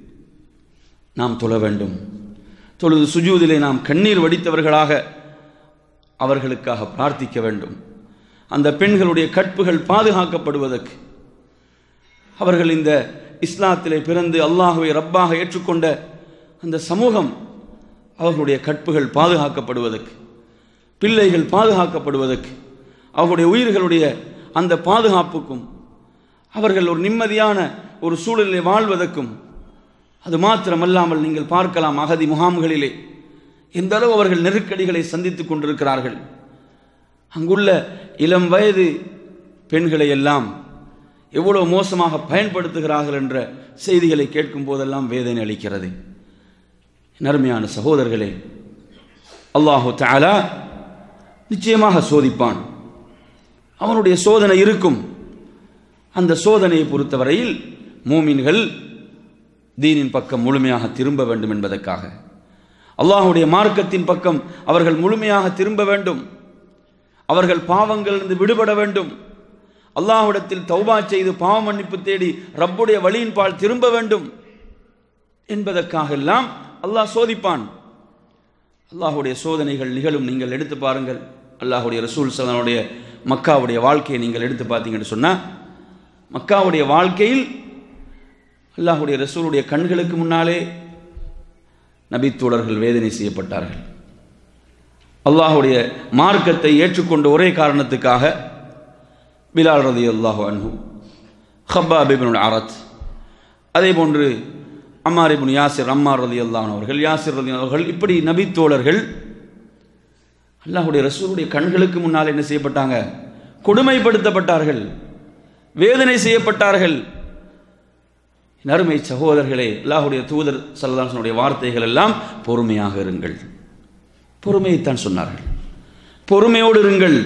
நாம் தொழ வேண்டும். தொழுது சுஜூதிலே நாம் கண்ணீர் வடித்தவர்களாக அவர்களுக்காக பிரார்த்திக்க வேண்டும். அந்த பெண்களுடைய கற்புகள் பாதுகாக்கப்படுவதற்கு, அவர்கள் இந்த இஸ்லாத்திலே பிறந்து அல்லாஹுவை ரப்பாக ஏற்றுக்கொண்ட அந்த சமூகம், அவர்களுடைய கற்புகள் பாதுகாக்கப்படுவதற்கு, பிள்ளைகள் பாதுகாக்கப்படுவதற்கு, அவர்களுடைய உயிர்களுடைய அந்த பாதுகாப்புக்கும், அவர்கள் ஒரு நிம்மதியான ஒரு சூழலிலே வாழ்வதற்கும். அது மாத்திரமல்லாமல் நீங்கள் பார்க்கலாம், அகதி முகாம்களிலே எந்த அளவு அவர்கள் நெருக்கடிகளை சந்தித்துக் கொண்டிருக்கிறார்கள். அங்குள்ள இளம் வயது பெண்களை எல்லாம் எவ்வளவு மோசமாக பயன்படுத்துகிறார்கள் என்ற செய்திகளை கேட்கும் போதெல்லாம் வேதனை அளிக்கிறது. நறுமையான சகோதரர்களே, அல்லாஹு தஆலா நிச்சயமாக சோதிப்பான். அவனுடைய சோதனை இருக்கும். அந்த சோதனையை பொறுத்தவரையில் மூமின்கள் தீனின் பக்கம் முழுமையாக திரும்ப வேண்டும் என்பதற்காக, அல்லாஹுடைய மார்க்கத்தின் பக்கம் அவர்கள் முழுமையாக திரும்ப வேண்டும், அவர்கள் பாவங்களிலிருந்து விடுபட வேண்டும், அல்லாஹ்விடத்தில் தௌபா செய்து பாவ மன்னிப்பு தேடி ரப்புடைய வழியின் பால் திரும்ப வேண்டும் என்பதற்காக எல்லாம் அல்லாஹ் சோதிப்பான். அல்லாஹுடைய சோதனைகள் நிகழும். நீங்கள் எடுத்து பாருங்கள், அல்லாஹுடைய ரசூல் ஸல்லல்லாஹு அலைஹி வஸல்லம் மக்காவுடைய வாழ்க்கையை நீங்கள் எடுத்து பார்த்தீங்கன்னு சொன்னால், மக்காவுடைய வாழ்க்கையில் அல்லாஹுடைய ரசூலுடைய கண்களுக்கு முன்னாலே நபித்தோழர்கள் வேதனை செய்யப்பட்டார்கள். அல்லாஹுடைய மார்க்கத்தை ஏற்றுக்கொண்ட ஒரே காரணத்துக்காக பிலால் ரலியல்லாஹு அன்ஹு, ஹப்பாப் இப்னுல் அரத், அதே போன்று அம்மார் இப்னு யாசிர், அம்மார் ரலியல்லாஹு அன்ஹு அவர்கள், யாசிர் ரலியல்லாஹு அவர்கள், இப்படி நபித்தோழர்கள் அல்லாஹுடைய ரசூலுடைய கண்களுக்கு முன்னால் என்ன செய்யப்பட்டாங்க? கொடுமைப்படுத்தப்பட்டார்கள், வேதனை செய்யப்பட்டார்கள். நறுமை சகோதரர்களே, அல்லாஹுடைய தூதர் ஸல்லல்லாஹு அலைஹி வஸல்லம் வார்த்தைகள் எல்லாம் பொறுமையாக இருங்கள், பொறுமையைத்தான் சொன்னார்கள். பொறுமையோடு இருங்கள்.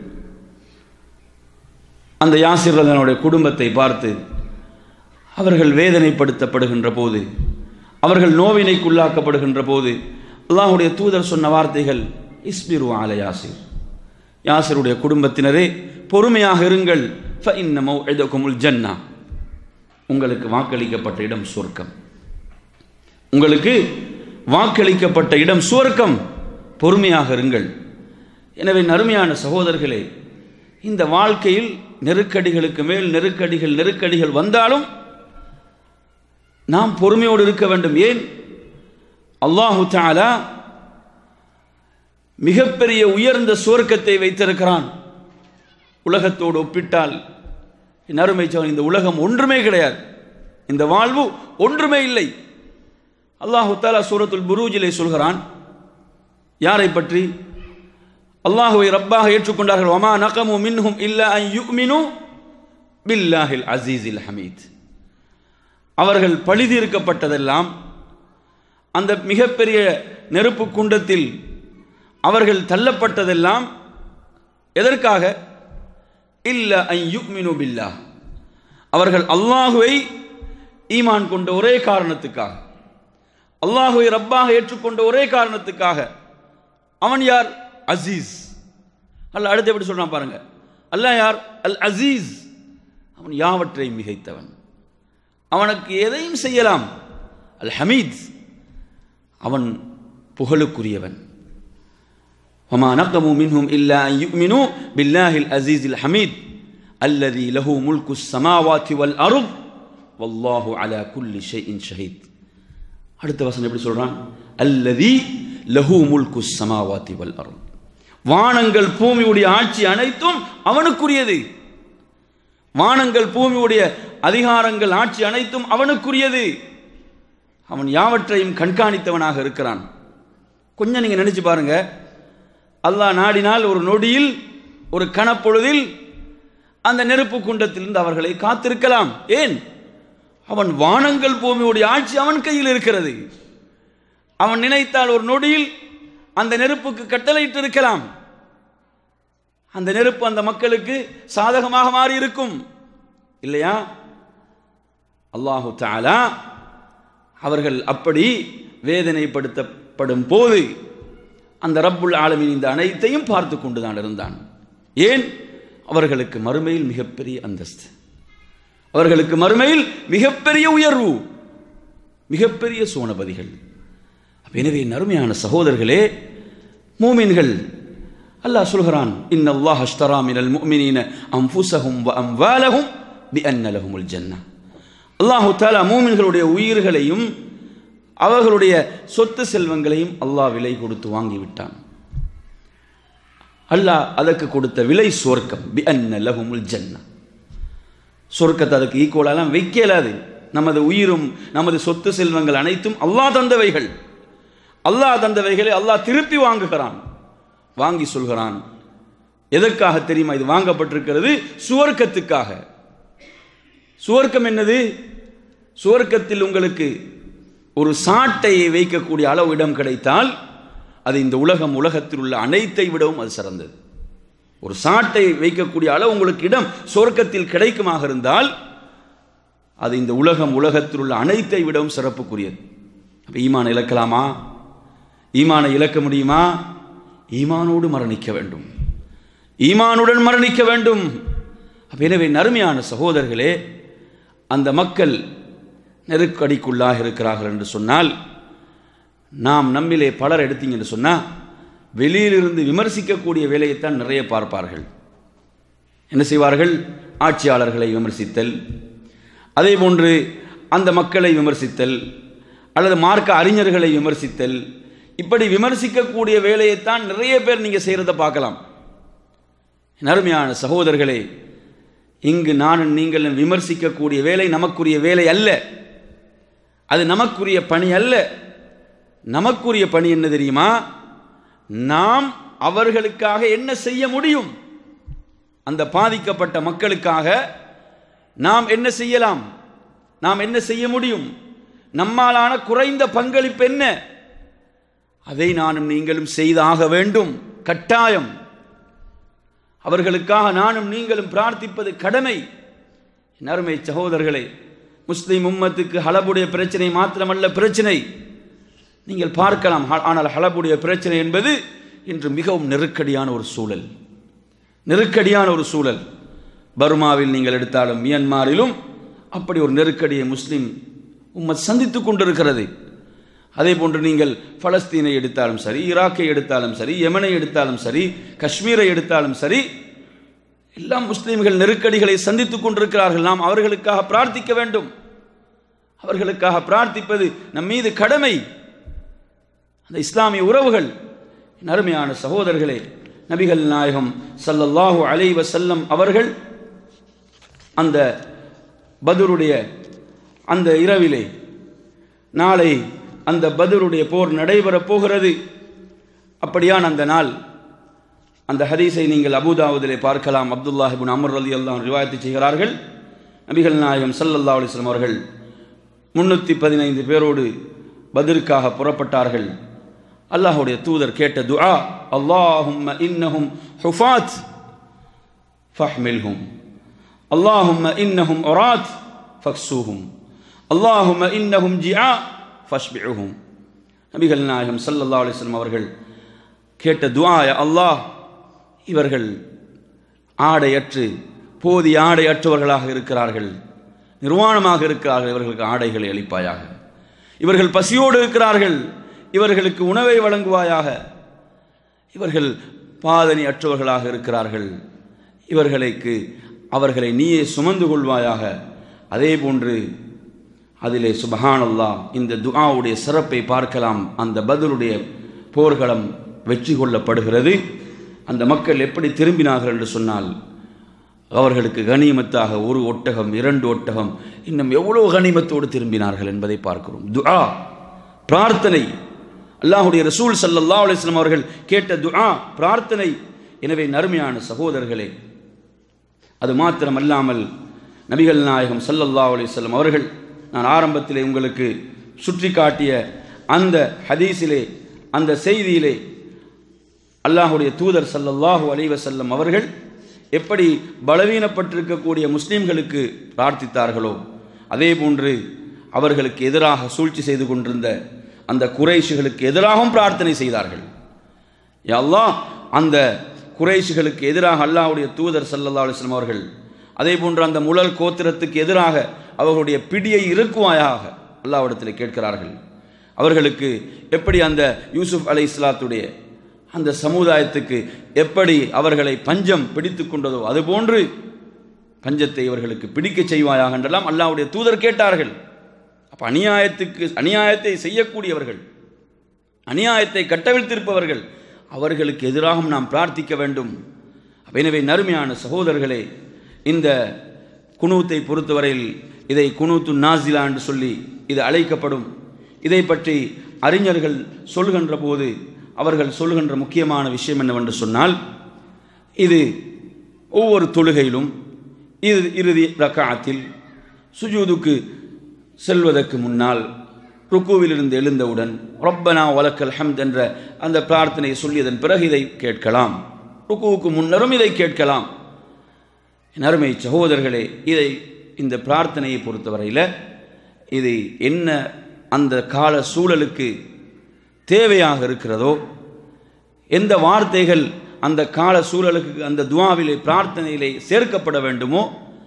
அந்த யாசிர் ரலியல்லாஹு குடும்பத்தை பார்த்து அவர்கள் வேதனைப்படுத்தப்படுகின்ற போது, அவர்கள் நோவினைக்குள்ளாக்கப்படுகின்ற போது அல்லாஹுடைய தூதர் சொன்ன வார்த்தைகள், இஸ்பிரு அல யாசிர், யாசிருடைய குடும்பத்தினரே பொறுமையாக இருங்கள், ஃபஇன்ன மௌஇதகுமுல் ஜன்னா, உங்களுக்கு வாக்களிக்கப்பட்ட இடம் சுவர்க்கம், உங்களுக்கு வாக்களிக்கப்பட்ட இடம் சுவர்க்கம், பொறுமையாக இருங்கள். எனவே நறுமையான சகோதரர்களே, இந்த வாழ்க்கையில் நெருக்கடிகளுக்கு மேல் நெருக்கடிகள் நெருக்கடிகள் வந்தாலும் நாம் பொறுமையோடு இருக்க வேண்டும். ஏன்? அல்லாஹு தஆலா மிகப்பெரிய உயர்ந்த சுவர்க்கத்தை வைத்திருக்கிறான். உலகத்தோடு ஒப்பிட்டால் நறுமை இந்த உலகம் ஒன்றுமே கிடையாது, இந்த வாழ்வு ஒன்றுமே இல்லை. அல்லாஹு தஆலா சூரத்துல் புரூஜிலே சொல்கிறான், யாரை பற்றி? அல்லாஹுவை ரப்பாக ஏற்றுக்கொண்டார்கள். வமா நகமு மின்ஹும் இல்லா அன் யுமினு பில்லாஹில் அஸீஸில் ஹமீத். அவர்கள் பழிதீர்க்கப்பட்டதெல்லாம் அந்த மிகப்பெரிய நெருப்பு குண்டத்தில் அவர்கள் தள்ளப்பட்டதெல்லாம் எதற்காக? இல்ல அன் யுமினு பில்லாஹ், அவர்கள் அல்லாஹுவை ஈமான் கொண்ட ஒரே காரணத்துக்காக, அல்லாஹுவை ரப்பாக ஏற்றுக்கொண்ட ஒரே காரணத்துக்காக. அவன் யார்? அசீஸ். அல்லாஹ் அடுத்து எப்படி சொல்றான் பாருங்க. அல்லாஹ் யார்? அல் அசீஸ். அவன் யாவற்றையும் மிகைத்தவன், அவனுக்கு எதையும் செய்யலாம். அல் ஹமீத், அவன் புகழுக்குரியவன். வமா நகமு மின்ஹும் இல்லா அன் யுமினு பில்லாஹில் அஸீஸில் ஹமீத் அல்லதி லஹு முல்குஸ் ஸமாவாத்தி வல் அர்த் வல்லாஹு அலா குல்லி ஷைஇன் ஷஹீத். அடுத்த வசனம் எப்படி சொல்றான்? அல்லதி லஹு முல்குஸ் ஸமாவாத்தி வல் அர்த், வானங்கள் பூமியுடைய ஆட்சி அனைத்தும் அவனுக்குரியது. வானங்கள் பூமியுடைய அதிகாரங்கள் ஆட்சி அனைத்தும் அவனுக்குரியது. அவன் யாவற்றையும் கண்காணித்தவனாக இருக்கிறான். கொஞ்சம் நீங்க நினைச்சு பாருங்க, அல்லாஹ் நாடினால் ஒரு நொடியில், ஒரு கணப்பொழுதில் அந்த நெருப்பு குண்டத்திலிருந்து அவர்களை காத்திருக்கலாம். ஏன்? அவன் வானங்கள் பூமியுடைய ஆட்சி அவன் கையில் இருக்கிறது. அவன் நினைத்தால் ஒரு நொடியில் அந்த நெருப்புக்கு கட்டளையிட்டு இருக்கலாம். அந்த நெருப்பு அந்த மக்களுக்கு சாதகமாக மாறி இருக்கும் இல்லையா? அல்லாஹு தஆலா அவர்கள் அப்படி வேதனைப்படுத்தப்படும் போது அந்த ரப்புல் ஆலமீன் இந்த அனைத்தையும் பார்த்து கொண்டுதான் இருந்தான். ஏன்? அவர்களுக்கு மறுமையில் மிகப்பெரிய அந்தஸ்து, அவர்களுக்கு மறுமையில் மிகப்பெரிய உயர்வு, மிகப்பெரிய சோனபதிகள். எனவே நறுமையான சகோதரர்களே, மூமின்கள், அல்லாஹ் சொல்கிறான், இன்னல்லாஹ் அஷ்தரா மினல் முஃமினீன அன்ஃபுஸஹும் வ அம்வாலஹும் பிஅன்ன லஹுமுல் ஜன்னah. அல்லாஹ் தஆலா மூமின்களுடைய உயிர்களையும் அவர்களுடைய சொத்து செல்வங்களையும் அல்லாஹ் விலை கொடுத்து வாங்கிவிட்டான். அல்லாஹ் அதற்கு கொடுத்த விலை சொர்க்கம். பிஅன்ன லஹுமுல் ஜன்னah. சொர்க்கத்தை அதுக்கு ஈக்குவலாலாம் வைக்க இயலாது. நமது உயிரும் நமது சொத்து செல்வங்கள் அனைத்தும் அல்லாஹ் தந்தவைகள். அல்லாஹ் தந்தவைகளை அல்லாஹ் திருப்பி வாங்குகிறான். வாங்கி சொல்கிறான், எதற்காக தெரியுமா இது வாங்கப்பட்டிருக்கிறது? சுவர்க்கத்துக்காக. சுவர்க்கம் என்னது? சுவர்க்கத்தில் உங்களுக்கு ஒரு சாட்டையை வைக்கக்கூடிய அளவு இடம் கிடைத்தால் அது இந்த உலகம் உலகத்தில் உள்ள அனைத்தை விடவும் அது சிறந்தது. ஒரு சாட்டை வைக்கக்கூடிய அளவு உங்களுக்கு இடம் சுவர்க்கத்தில் கிடைக்குமாக இருந்தால் அது இந்த உலகம் உலகத்தில் உள்ள அனைத்தை விடவும் சிறப்புக்குரியது. அப்ப ஈமானை இழக்கலாமா? ஈமானை இழக்க முடியுமா? ஈமானோடு மரணிக்க வேண்டும், ஈமானுடன் மரணிக்க வேண்டும். எனவே நறுமையான சகோதரர்களே, அந்த மக்கள் நெருக்கடிக்குள்ளாக இருக்கிறார்கள் என்று சொன்னால், நாம் நம்மிலே பலர் எடுத்தீங்க என்று சொன்னால் வெளியிலிருந்து விமர்சிக்கக்கூடிய வேலையைத்தான் நிறைய பார்ப்பார்கள். என்ன செய்வார்கள்? ஆட்சியாளர்களை விமர்சித்தல், அதே போன்று அந்த மக்களை விமர்சித்தல், அல்லது மார்க்க அறிஞர்களை விமர்சித்தல், இப்படி விமர்சிக்கக்கூடிய வேலையைத்தான் நிறைய பேர் நீங்க செய்யறத பார்க்கலாம். நறுமையான சகோதரர்களே, இங்கு நானும் நீங்களும் விமர்சிக்கக்கூடிய வேலை நமக்குரிய வேலை அல்ல, அது நமக்குரிய பணி அல்ல. நமக்குரிய பணி என்ன தெரியுமா? நாம் அவர்களுக்காக என்ன செய்ய முடியும், அந்த பாதிக்கப்பட்ட மக்களுக்காக நாம் என்ன செய்யலாம், நாம் என்ன செய்ய முடியும், நம்மாலான குறைந்த பங்களிப்பு என்ன, அதை நானும் நீங்களும் செய்தாக வேண்டும், கட்டாயம். அவர்களுக்காக நானும் நீங்களும் பிரார்த்திப்பது கடமை. நறுமை சகோதரர்களே, முஸ்லிம் உம்மத்துக்கு ஹலபுடைய பிரச்சனை மாத்திரமல்ல பிரச்சனை, நீங்கள் பார்க்கலாம். ஆனால் ஹலபுடைய பிரச்சனை என்பது இன்று மிகவும் நெருக்கடியான ஒரு சூழல், நெருக்கடியான ஒரு சூழல். பர்மாவில் நீங்கள் எடுத்தாலும் மியான்மரிலும் அப்படி ஒரு நெருக்கடியை முஸ்லிம் உம்மத் சந்தித்துக் கொண்டிருக்கிறது. அதே போன்று நீங்கள் பலஸ்தீனை எடுத்தாலும் சரி, ஈராக்கை எடுத்தாலும் சரி, யமனை எடுத்தாலும் சரி, காஷ்மீரை எடுத்தாலும் சரி, எல்லாம் முஸ்லிம்கள் நெருக்கடிகளை சந்தித்துக் கொண்டிருக்கிறார்கள். நாம் அவர்களுக்காக பிரார்த்திக்க வேண்டும். அவர்களுக்காக பிரார்த்திப்பது நம் மீது கடமை. அந்த இஸ்லாமிய உறவுகள், அருமையான சகோதரர்களே, நபிகள் நாயகம் ஸல்லல்லாஹு அலைஹி வஸல்லம் அவர்கள் அந்த பத்ருடைய அந்த இரவிலே, நாளை அந்த பத்ருடைய போர் நடைபெறப் போகிறது. அப்படியான அந்த நாள், அந்த ஹதீஸை நீங்கள் அபூதாவுதிலே பார்க்கலாம். அப்துல்லாஹ் இப்னு அம்ர் ரலியல்லாஹு அன்ஹு ரிவாயத் செய்கிறார்கள். நபிகள் நாயகம் ஸல்லல்லாஹு அலைஹி வஸல்லம் அவர்கள் முன்னூற்றி பதினைந்து பேரோடு பத்ருக்காக புறப்பட்டார்கள். அல்லாஹ்வுடைய தூதர் கேட்ட துஆ, அல்லாஹும்ம இன்னஹும் ஹுஃபாத் ஃபஹ்மில்ஹும், அல்லாஹும்ம இன்னஹும் உராத் ஃபக்ஸூஹும், அல்லாஹும்ம இன்னஹும் ஜிஆ ஃபஷ்பிஉஹும். நபிகள் நாயகம் ஸல்லல்லாஹு அலைஹி வஸல்லம் அவர்கள் கேட்ட துஆ, அல்லாஹ், இவர்கள் ஆடையற்று போதிய ஆடையற்றவர்களாக இருக்கிறார்கள், நிர்வாணமாக இருக்கிறார்கள், இவர்களுக்கு ஆடைகளை அளிப்பாயாக. இவர்கள் பசியோடு இருக்கிறார்கள், இவர்களுக்கு உணவை வழங்குவாயாக. இவர்கள் பாதணி அற்றவர்களாக இருக்கிறார்கள், இவர்களுக்கு அவர்களை நீயே சுமந்து கொள்வாயாக. அதே போன்று அதிலே சுப்ஹானல்லாஹ் இந்த துஆவுடைய சிறப்பை பார்க்கலாம். அந்த பத்ருடைய போர்க்களம் வெற்றி கொள்ளப்படுகிறது. அந்த மக்கள் எப்படி திரும்பினார்கள் என்று சொன்னால், அவர்களுக்கு கனிமத்தாக ஒரு ஒட்டகம், இரண்டு ஒட்டகம், இன்னும் எவ்வளோ கனிமத்தோடு திரும்பினார்கள் என்பதை பார்க்கிறோம். துஆ, பிரார்த்தனை, அல்லாஹ்வுடைய ரசூல் ஸல்லல்லாஹு அலைஹி வஸல்லம் அவர்கள் கேட்ட துஆ, பிரார்த்தனை. எனவே நறுமையான சகோதரர்களே, அது மாத்திரமல்லாமல் நபிகள் நாயகம் ஸல்லல்லாஹு அலைஹி வஸல்லம் அவர்கள், நான் ஆரம்பத்திலே உங்களுக்கு சுற்றி காட்டிய அந்த ஹதீஸிலே, அந்த செய்தியிலே அல்லாஹ்வுடைய தூதர் ஸல்லல்லாஹு அலைஹி வஸல்லம் அவர்கள் எப்படி பலவீனப்பட்டிருக்கக்கூடிய முஸ்லீம்களுக்கு பிரார்த்தித்தார்களோ, அதே போன்று அவர்களுக்கு எதிராக சூழ்ச்சி செய்து கொண்டிருந்த அந்த குறைஷிகளுக்கு எதிராகவும் பிரார்த்தனை செய்தார்கள். யா அல்லாஹ், அந்த குறைஷிகளுக்கு எதிராக அல்லாஹ்வுடைய தூதர் ஸல்லல்லாஹு அலைஹி வஸல்லம் அவர்கள், அதே போன்று அந்த முழல் கோத்திரத்துக்கு எதிராக அவர்களுடைய பிடியை இறுக்குவாயாக அல்லாஹ்விடத்தில் கேட்கிறார்கள். அவர்களுக்கு எப்படி அந்த யூசுப் அலைஹிஸ்ஸலாத்துடைய அந்த சமுதாயத்துக்கு எப்படி அவர்களை பஞ்சம் பிடித்து கொண்டதோ அதுபோன்று பஞ்சத்தை இவர்களுக்கு பிடிக்க செய்வாயாக என்றெல்லாம் அல்லாஹ்வுடைய தூதர் கேட்டார்கள். அப்போ அநியாயத்துக்கு அநியாயத்தை செய்யக்கூடியவர்கள், அநியாயத்தை கட்டவிழ்த்திருப்பவர்கள், அவர்களுக்கு எதிராகவும் நாம் பிரார்த்திக்க வேண்டும். எனவே நறுமையான சகோதரர்களே, இந்த குனூத்தை பொறுத்தவரையில் இதை குனூத்து நாசிலா என்று சொல்லி இது அழைக்கப்படும். இதை பற்றி அறிஞர்கள் சொல்கின்ற போது அவர்கள் சொல்கின்ற முக்கியமான விஷயம் என்னவென்று சொன்னால், இது ஒவ்வொரு தொழுகையிலும் இது இறுதி ரக்காத்தில் சுஜூதுக்கு செல்வதற்கு முன்னால் ருக்குவிலிருந்து எழுந்தவுடன் ரப்பனா வலக்கல் ஹம்த் என்ற அந்த பிரார்த்தனையை சொல்லியதன் பிறகு இதை கேட்கலாம். ருக்குவுக்கு முன்னரும் இதை கேட்கலாம். என் அருமை சகோதரர்களே, இதை இந்த பிரார்த்தனையை பொறுத்தவரையில் இது என்ன அந்த கால சூழலுக்கு தேவையாக இருக்கிறதோ, எந்த வார்த்தைகள் அந்த கால சூழலுக்கு அந்த துஆவிலே பிரார்த்தனையிலே சேர்க்கப்பட வேண்டுமோ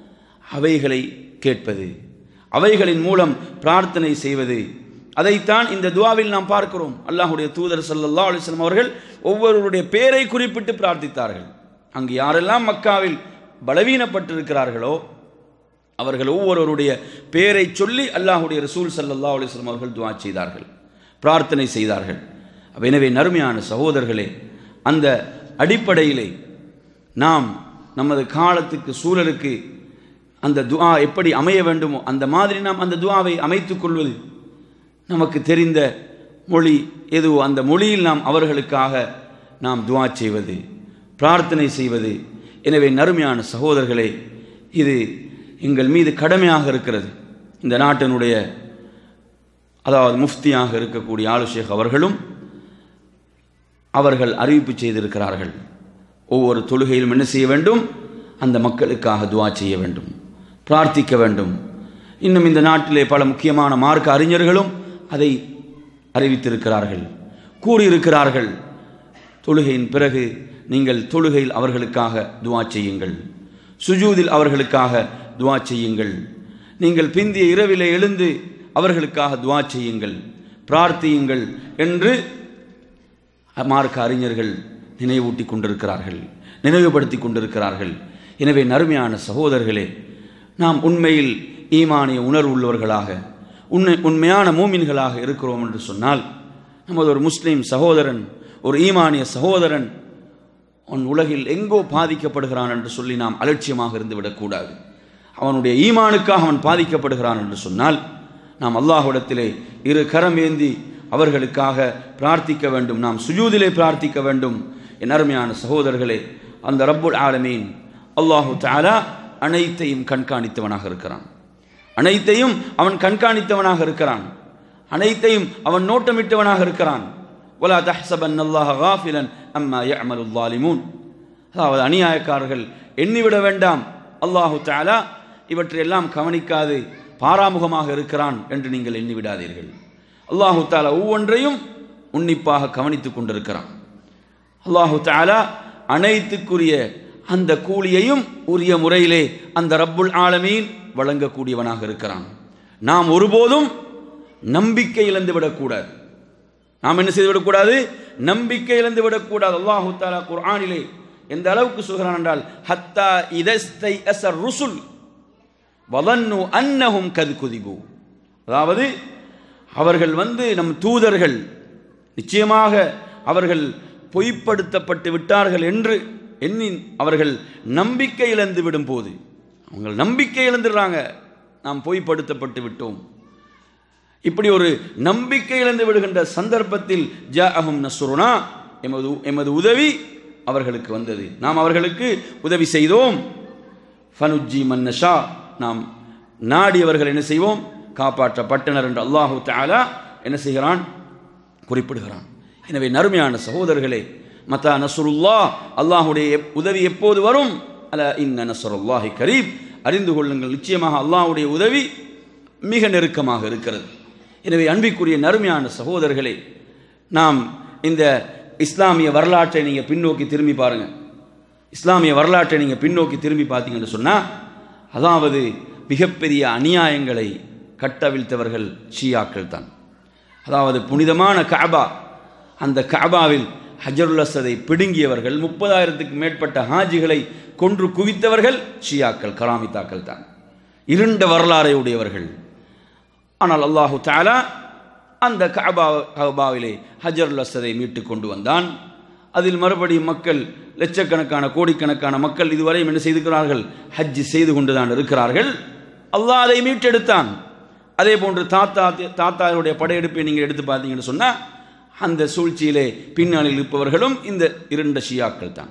அவைகளை கேட்பது, அவைகளின் மூலம் பிரார்த்தனை செய்வது, அதைத்தான் இந்த துஆவில் நாம் பார்க்கிறோம். அல்லாஹ்வுடைய தூதர் ஸல்லல்லாஹு அலைஹி வஸல்லம் அவர்கள் ஒவ்வொருவருடைய பேரை குறிப்பிட்டு பிரார்த்தித்தார்கள். அங்கு யாரெல்லாம் மக்காவில் பலவீனப்பட்டிருக்கிறார்களோ அவர்கள் ஒவ்வொருவருடைய பேரை சொல்லி அல்லாஹ்வுடைய ரசூல் ஸல்லல்லாஹு அலைஹி வஸல்லம் அவர்கள் துஆ செய்தார்கள், பிரார்த்தனை செய்தார்கள். எனவே நறுமையான சகோதரர்களே, அந்த அடிப்படையிலே நாம் நமது காலத்துக்கு சூழலுக்கு அந்த துஆ எப்படி அமைய வேண்டுமோ அந்த மாதிரி நாம் அந்த துஆவை அமைத்துக் கொள்வது, நமக்கு தெரிந்த மொழி எதுவோ அந்த மொழியில் நாம் அவர்களுக்காக நாம் துஆ செய்வது, பிரார்த்தனை செய்வது. எனவே நறுமையான சகோதரர்களே, இது எங்கள் மீது கடமையாக இருக்கிறது. இந்த நாட்டினுடைய அதாவது முஃப்தியாக இருக்கக்கூடிய ஆலு ஷேக் அவர்களும் அவர்கள் அறிவிப்பு செய்திருக்கிறார்கள். ஒவ்வொரு தொழுகையிலும் என்ன செய்ய வேண்டும்? அந்த மக்களுக்காக துஆ செய்ய வேண்டும், பிரார்த்திக்க வேண்டும். இன்னும் இந்த நாட்டிலே பல முக்கியமான மார்க்க அறிஞர்களும் அதை அறிவித்திருக்கிறார்கள், கூறியிருக்கிறார்கள். தொழுகையின் பிறகு நீங்கள் தொழுகையில் அவர்களுக்காக துஆ செய்யுங்கள், சுஜூதில் அவர்களுக்காக துஆ செய்யுங்கள், நீங்கள் பிந்திய இரவிலே எழுந்து அவர்களுக்காக துஆ செய்யுங்கள், பிரார்த்தியுங்கள் என்று மார்க்க அறிஞர்கள் நினைவூட்டி கொண்டிருக்கிறார்கள், நினைவுபடுத்தி கொண்டிருக்கிறார்கள். எனவே நறுமையான சகோதரர்களே, நாம் உண்மையில் ஈமானிய உணர்வு உள்ளவர்களாக உண்மை உண்மையான மூமின்களாக இருக்கிறோம் என்று சொன்னால், நமது ஒரு முஸ்லீம் சகோதரன், ஒரு ஈமானிய சகோதரன் அவன் உலகில் எங்கோ பாதிக்கப்படுகிறான் என்று சொல்லி நாம் அலட்சியமாக இருந்துவிடக்கூடாது. அவனுடைய ஈமானுக்காக அவன் பாதிக்கப்படுகிறான் என்று சொன்னால் நாம் அல்லாஹ்விடத்திலே இரு கரம் ஏந்தி அவர்களுக்காக பிரார்த்திக்க வேண்டும், நாம் சுஜூதிலே பிரார்த்திக்க வேண்டும். என் அருமையான சகோதரர்களே, அந்த ரப்புல் ஆலமீன் அல்லாஹு தஆலா அனைத்தையும் கண்காணித்தவனாக இருக்கிறான், அனைத்தையும் அவன் கண்காணித்தவனாக இருக்கிறான், அனைத்தையும் அவன் நோட்டமிட்டவனாக இருக்கிறான். வலா தஹ்ஸபன்னல்லாஹ காஃபிலன் அம்மா யஅமலுல் ஸாலிமூன். அதாவது அநியாயக்காரர்கள் எண்ணிவிட வேண்டாம், அல்லாஹு தஆலா இவற்றையெல்லாம் கவனிக்காது பாராமுகமாக இருக்கிறான் என்று நீங்கள் எண்ணிவிடாதீர்கள். அல்லாஹு தஆலா ஒவ்வொன்றையும் உன்னிப்பாக கவனித்துக் கொண்டிருக்கிறான். அல்லாஹு தஆலா அனைத்துக்குரிய அந்த கூலியையும் உரிய முறையிலே அந்த ரப்புல் ஆலமீன் வழங்கக்கூடியவனாக இருக்கிறான். நாம் ஒருபோதும் நம்பிக்கை இழந்து விடக்கூடாது. நாம் என்ன செய்து விடக்கூடாது? நம்பிக்கை இழந்து விடக்கூடாது. அல்லாஹு தஆலா குர்ஆனிலே எந்த அளவுக்கு சொல்கிறான் என்றால், ஹத்தா இதஸ்தை அஸர் ருசுல் வதன்னு அன்னஹும் கத் குதிபு, அதாவது அவர்கள் வந்து நம் தூதர்கள் நிச்சயமாக அவர்கள் பொய்ப்படுத்தப்பட்டு விட்டார்கள் என்று எண்ணி அவர்கள் நம்பிக்கை இழந்து விடும் போது, அவங்க நம்பிக்கை இழந்துடுறாங்க, நாம் பொய்ப்படுத்தப்பட்டு விட்டோம். இப்படி ஒரு நம்பிக்கை இழந்து விடுகின்ற சந்தர்ப்பத்தில் ஜாஅஹும் நஸ்ருனா, எமது எமது உதவி அவர்களுக்கு வந்தது, நாம் அவர்களுக்கு உதவி செய்தோம். ஃபனுஜ்ஜி மன் நஷா, நாம் நாடியவர்கள் என்ன செய்வோம்? காப்பாற்றப்பட்டனர் என்று அல்லாஹு தஆலா என்ன செய்கிறான்? குறிப்பிடுகிறான். எனவே நறுமையான சகோதரர்களே, மத்தா நஸ்ருல்லாஹ், அல்லாஹுடைய உதவி எப்போது வரும்? அலா இன்ன நஸ்ருல்லாஹி கரீப், அறிந்து கொள்ளுங்கள், நிச்சயமாக அல்லாஹுடைய உதவி மிக நெருக்கமாக இருக்கிறது. எனவே அன்பிற்குரிய நறுமையான சகோதரர்களே, நாம் இந்த இஸ்லாமிய வரலாற்றை நீங்கள் பின்னோக்கி திரும்பி பாருங்கள். இஸ்லாமிய வரலாற்றை நீங்கள் பின்னோக்கி திரும்பி பார்த்தீங்கன்னு சொன்னால், அதாவது மிகப்பெரிய அநியாயங்களை கட்டவிழ்த்தவர்கள் ஷியாக்கள் தான். அதாவது புனிதமான கஅபா, அந்த கஅபாவில் ஹஜருல் அஸ்வதை பிடுங்கியவர்கள், முப்பதாயிரத்துக்கு மேற்பட்ட ஹாஜிகளை கொன்று குவித்தவர்கள் ஷியாக்கள், கராமித்தாக்கள் தான். இருண்ட வரலாறை உடையவர்கள். ஆனால் அல்லாஹு தஆலா அந்த கஅபா கஅபாவிலே ஹஜருல் அஸ்வதை மீட்டு கொண்டு வந்தான். அதில் மறுபடியும் மக்கள், லட்சக்கணக்கான கோடிக்கணக்கான மக்கள் இதுவரையும் என்ன செய்திருக்கிறார்கள்? ஹஜ் செய்து கொண்டுதான் இருக்கிறார்கள். அல்லாஹ் அதை மீட்டெடுத்தான். அதே போன்று தாத்தா தாத்தாருடைய படையெடுப்பை நீங்கள் எடுத்து பார்த்தீங்கன்னு சொன்னால், அந்த சூழ்ச்சியிலே பின்னாளில் இருப்பவர்களும் இந்த இரண்டு ஷியாக்கள் தான்.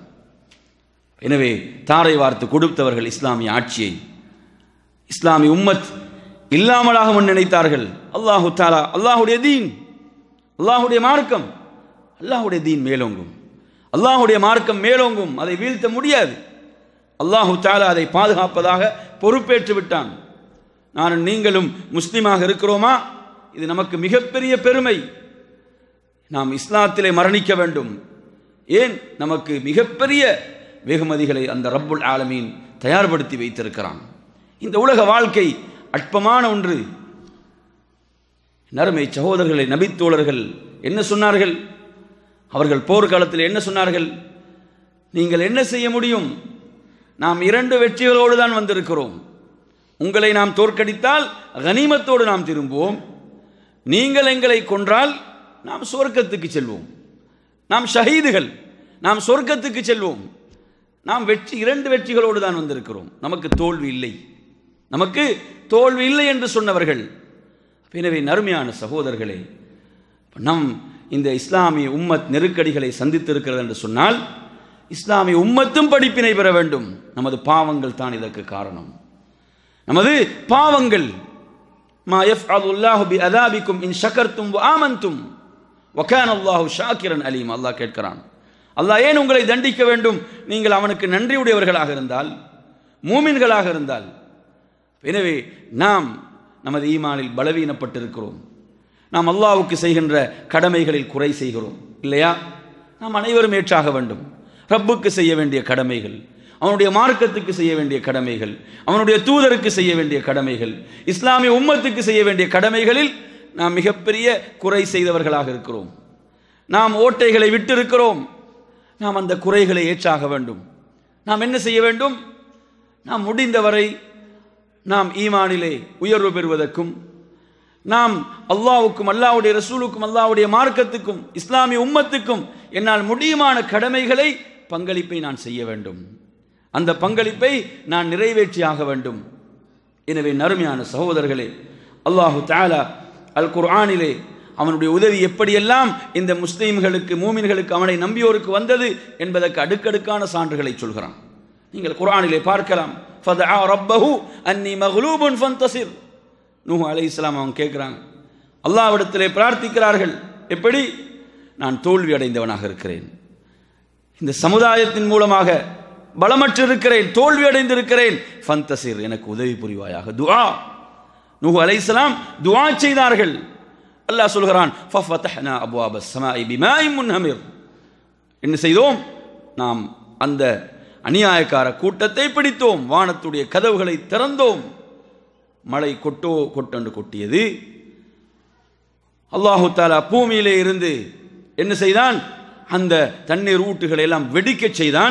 எனவே தாரை வார்த்து கொடுத்தவர்கள் இஸ்லாமிய ஆட்சியை, இஸ்லாமிய உம்மத் இல்லாமலாக நினைத்தார்கள். அல்லாஹு தஆலா, அல்லாஹுடைய தீன், அல்லாஹுடைய மார்க்கம், அல்லாஹுடைய தீன் மேலோங்கும், அல்லாஹுடைய மார்க்கம் மேலோங்கும், அதை வீழ்த்த முடியாது. அல்லாஹு தஆலா அதை பாதுகாப்பதாக பொறுப்பேற்று விட்டான். நான் நீங்களும் முஸ்லீமாக இருக்கிறோமா? இது நமக்கு மிகப்பெரிய பெருமை. நாம் இஸ்லாத்திலே மரணிக்க வேண்டும். ஏன்? நமக்கு மிகப்பெரிய வெகுமதிகளை அந்த ரப்புல் ஆலமீன் தயார்படுத்தி வைத்திருக்கிறான். இந்த உலக வாழ்க்கை அற்பமான ஒன்று. நறுமை சகோதரர்களை, நபித்தோழர்கள் என்ன சொன்னார்கள்? அவர்கள் போர்க்காலத்தில் என்ன சொன்னார்கள்? நீங்கள் என்ன செய்ய முடியும்? நாம் இரண்டு வெற்றிகளோடு தான் வந்திருக்கிறோம். உங்களை நாம் தோற்கடித்தால் கனிமத்தோடு நாம் திரும்புவோம். நீங்கள் எங்களை கொன்றால் நாம் சொர்க்கத்துக்கு செல்வோம். நாம் ஷஹீதுகள், நாம் சொர்க்கத்துக்கு செல்வோம். நாம் வெற்றி, இரண்டு வெற்றிகளோடு தான் வந்திருக்கிறோம். நமக்கு தோல்வி இல்லை, நமக்கு தோல்வி இல்லை என்று சொன்னவர்கள். எனவே நறுமையான சகோதரர்களே, நம் இந்த இஸ்லாமிய உம்மத் நெருக்கடிகளை சந்தித்திருக்கிறது என்று சொன்னால், இஸ்லாமிய உம்மத்தும் படிப்பினை பெற வேண்டும். நமது பாவங்கள் தான் இதற்கு காரணம். நமது பாவங்கள். மா யஃஅலுல்லாஹு பிஅதாபிக்கும் இன் ஷக்கர்தும் வ ஆமன்தும் வ கான அல்லாஹு ஷாக்கிரன் அலீம். அல்லாஹ் கேட்கிறான், அல்லாஹ் ஏன் உங்களை தண்டிக்க வேண்டும்? நீங்கள் அவனுக்கு நன்றியுடையவர்களாக இருந்தால், மூமின்களாக இருந்தால். எனவே நாம் நமது ஈமானில் பலவீனப்பட்டிருக்கிறோம். நாம் அல்லாஹ்வுக்கு செய்கின்ற கடமைகளில் குறை செய்கிறோம் இல்லையா? நாம் அனைவரும் ஏற்றாக வேண்டும். ரப்புக்கு செய்ய வேண்டிய கடமைகள், அவனுடைய மார்க்கத்துக்கு செய்ய வேண்டிய கடமைகள், அவனுடைய தூதருக்கு செய்ய வேண்டிய கடமைகள், இஸ்லாமிய உம்மத்துக்கு செய்ய வேண்டிய கடமைகளில் நாம் மிகப்பெரிய குறை செய்தவர்களாக இருக்கிறோம். நாம் ஓட்டைகளை விட்டிருக்கிறோம். நாம் அந்த குறைகளை ஏற்றாக வேண்டும். நாம் என்ன செய்ய வேண்டும்? நாம் முடிந்தவரை நாம் ஈமானிலே உயர்வு பெறுவதற்கும், நாம் அல்லாஹ்வுக்கும் அல்லாஹ்வுடைய ரசூலுக்கும் அல்லாஹ்வுடைய மார்க்கத்துக்கும் இஸ்லாமிய உம்மத்துக்கும் என்னால் முடியுமான கடமைகளை, பங்களிப்பை நான் செய்ய வேண்டும். அந்த பங்களிப்பை நான் நிறைவேற்றியாக வேண்டும். எனவே நறுமையான சகோதரர்களே, அல்லாஹு தஆலா அல் குர்ஆனிலே அவனுடைய உதவி எப்படியெல்லாம் இந்த முஸ்லீம்களுக்கு, மூமின்களுக்கு, அவனை நம்பியோருக்கு வந்தது என்பதற்கு அடுக்கடுக்கான சான்றுகளை சொல்கிறான். நீங்கள் குர்ஆனிலே பார்க்கலாம். ஃபதஆ ரப்பஹு அன்னி மக்லூபுன் ஃபந்தஸிர். நூஹ் அலைஹிஸ்ஸலாம் அவங்க கேட்குறாங்க, அல்லாஹ்விடத்திலே பிரார்த்திக்கிறார்கள். எப்படி? நான் தோல்வி அடைந்தவனாக இருக்கிறேன், இந்த சமுதாயத்தின் மூலமாக பலமற்றிருக்கிறேன், தோல்வி அடைந்திருக்கிறேன். ஃபந்தஸிர், எனக்கு உதவி புரிவாயாக. துஆ. நூஹ் அலைஹிஸ்ஸலாம் துஆ செய்தார்கள். அல்லாஹ் சொல்கிறான், ஃபஃபதஹ்னா அப்வாபஸ் ஸமாஇ பிமாஇன் முன்ஹமிர். என்ன செய்தோம்? நாம் அந்த அநியாயக்கார கூட்டத்தை பிடித்தோம், வானத்துடைய கதவுகளை திறந்தோம், மழை கொட்டோ கொட்டென்று கொட்டியது. அல்லாஹு தஆலா பூமியிலே இருந்து என்ன செய்தான்? அந்த தண்ணீர் ஊட்டுகளை எல்லாம் வெடிக்க செய்தான்.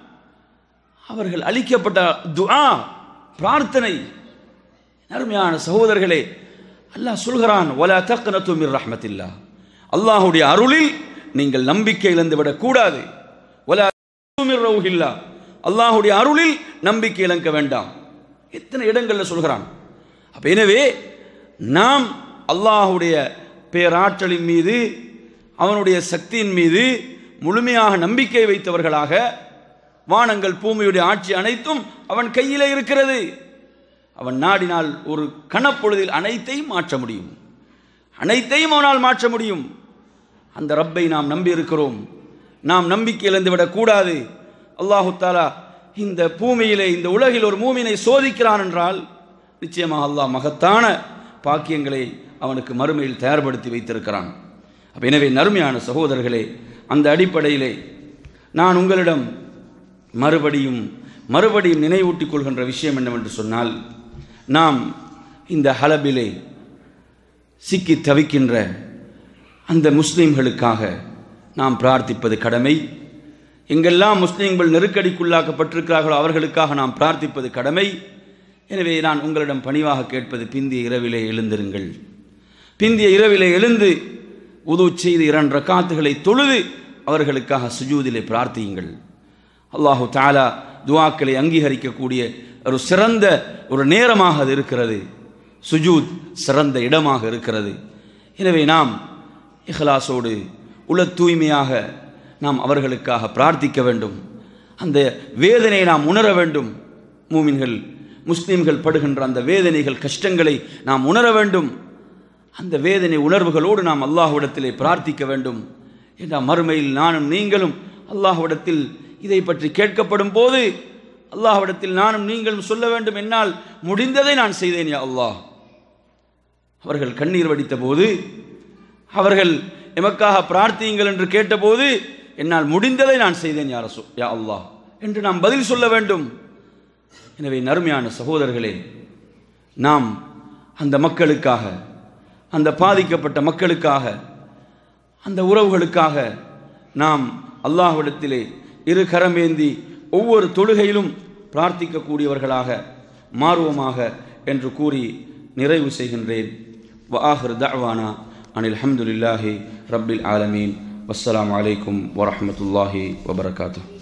அவர்கள் அளிக்கப்பட்ட துஆ, பிரார்த்தனை. அருமையான சகோதரர்களே, அல்லாஹ் சொல்கிறான், வலா தக்னது மிர் ரஹ்மத்தில்லாஹ், அல்லாஹ்வுடைய அருளில் நீங்கள் நம்பிக்கை இழந்து விடக் கூடாது. வலா தக்னது மிர் ரௌஹில்லாஹ், அல்லாஹ்வுடைய அருளில் நம்பிக்கை இழக்க வேண்டாம். எத்தனை இடங்களில் சொல்கிறான். அப்ப எனவே நாம் அல்லாஹ்வுடைய பேராற்றலின் மீது, அவனுடைய சக்தியின் மீது முழுமையாக நம்பிக்கை வைத்தவர்களாக, வானங்கள் பூமியுடைய ஆட்சி அனைத்தும் அவன் கையிலே இருக்கிறது. அவன் நாடினால் ஒரு கணப்பொழுதில் அனைத்தையும் மாற்ற முடியும், அனைத்தையும் அவனால் மாற்ற முடியும். அந்த ரப்பை நாம் நம்பி இருக்கிறோம். நாம் நம்பிக்கை இழந்துவிடக் கூடாது. அல்லாஹு தஆலா இந்த பூமியிலே, இந்த உலகில் ஒரு மூமினை சோதிக்கிறான் என்றால் நிச்சயமாக அல்லாஹ் மகத்தான பாக்கியங்களை அவனுக்கு மறுமையில் தயார்படுத்தி வைத்திருக்கிறான். அப்போ எனவே நறுமையான சகோதரர்களே, அந்த அடிப்படையிலே நான் உங்களிடம் மறுபடியும் மறுபடியும் நினைவூட்டிக் கொள்கின்ற விஷயம் என்னவென்று சொன்னால், நாம் இந்த ஹலபிலே சிக்கி தவிக்கின்ற அந்த முஸ்லீம்களுக்காக நாம் பிரார்த்திப்பது கடமை. எங்கெல்லாம் முஸ்லீம்கள் நெருக்கடிக்குள்ளாக்கப்பட்டிருக்கிறார்களோ அவர்களுக்காக நாம் பிரார்த்திப்பது கடமை. எனவே நான் உங்களிடம் பணிவாக கேட்பது, பிந்திய இரவிலே எழுந்திருங்கள். பிந்திய இரவிலே எழுந்து உது செய்து இரண்டு ரக்காத்துகளை தொழுது அவர்களுக்காக சுஜூதிலே பிரார்த்தியுங்கள். அல்லாஹு தஆலா துஆக்களை அங்கீகரிக்கக்கூடிய ஒரு சிறந்த ஒரு நேரமாக அது இருக்கிறது. சுஜூத் சிறந்த இடமாக இருக்கிறது. எனவே நாம் இஹ்லாஸோடு உள தூய்மையாக நாம் அவர்களுக்காக பிரார்த்திக்க வேண்டும். அந்த வேதனையை நாம் உணர வேண்டும். மூமின்கள், முஸ்லிம்கள் படுகின்ற அந்த வேதனைகள், கஷ்டங்களை நாம் உணர வேண்டும். அந்த வேதனை உணர்வுகளோடு நாம் அல்லாஹ்விடத்திலே பிரார்த்திக்க வேண்டும். என்ற மறுமையில் நானும் நீங்களும் அல்லாஹ்விடத்தில் இதை பற்றி கேட்கப்படும் போது அல்லாஹ்விடத்தில் நானும் நீங்களும் சொல்ல வேண்டும், என்னால் முடிந்ததை நான் செய்தேன் யா அல்லாஹ். அவர்கள் கண்ணீர் வடித்த போது, அவர்கள் எமக்காக பிரார்த்தியுங்கள் என்று கேட்டபோது, என்னால் முடிந்ததை நான் செய்தேன் யா ரசூல் யா அல்லாஹ் என்று நாம் பதில் சொல்ல வேண்டும். எனவே நறுமையான சகோதரர்களே, நாம் அந்த மக்களுக்காக, அந்த பாதிக்கப்பட்ட மக்களுக்காக, அந்த உறவுகளுக்காக நாம் அல்லாஹ்விடத்திலே இரு கரமேந்தி ஒவ்வொரு தொழுகையிலும் பிரார்த்திக்கக்கூடியவர்களாக மாறுவோமாக என்று கூறி நிறைவு செய்கின்றேன். வ ஆகிர் தஅவானா அனில் ஹம்துலில்லாஹி ரப்பில் ஆலமீன். வஸ்ஸலாமு அலைக்கும் வரஹ்மத்துல்லாஹி வபரகாத்துஹு.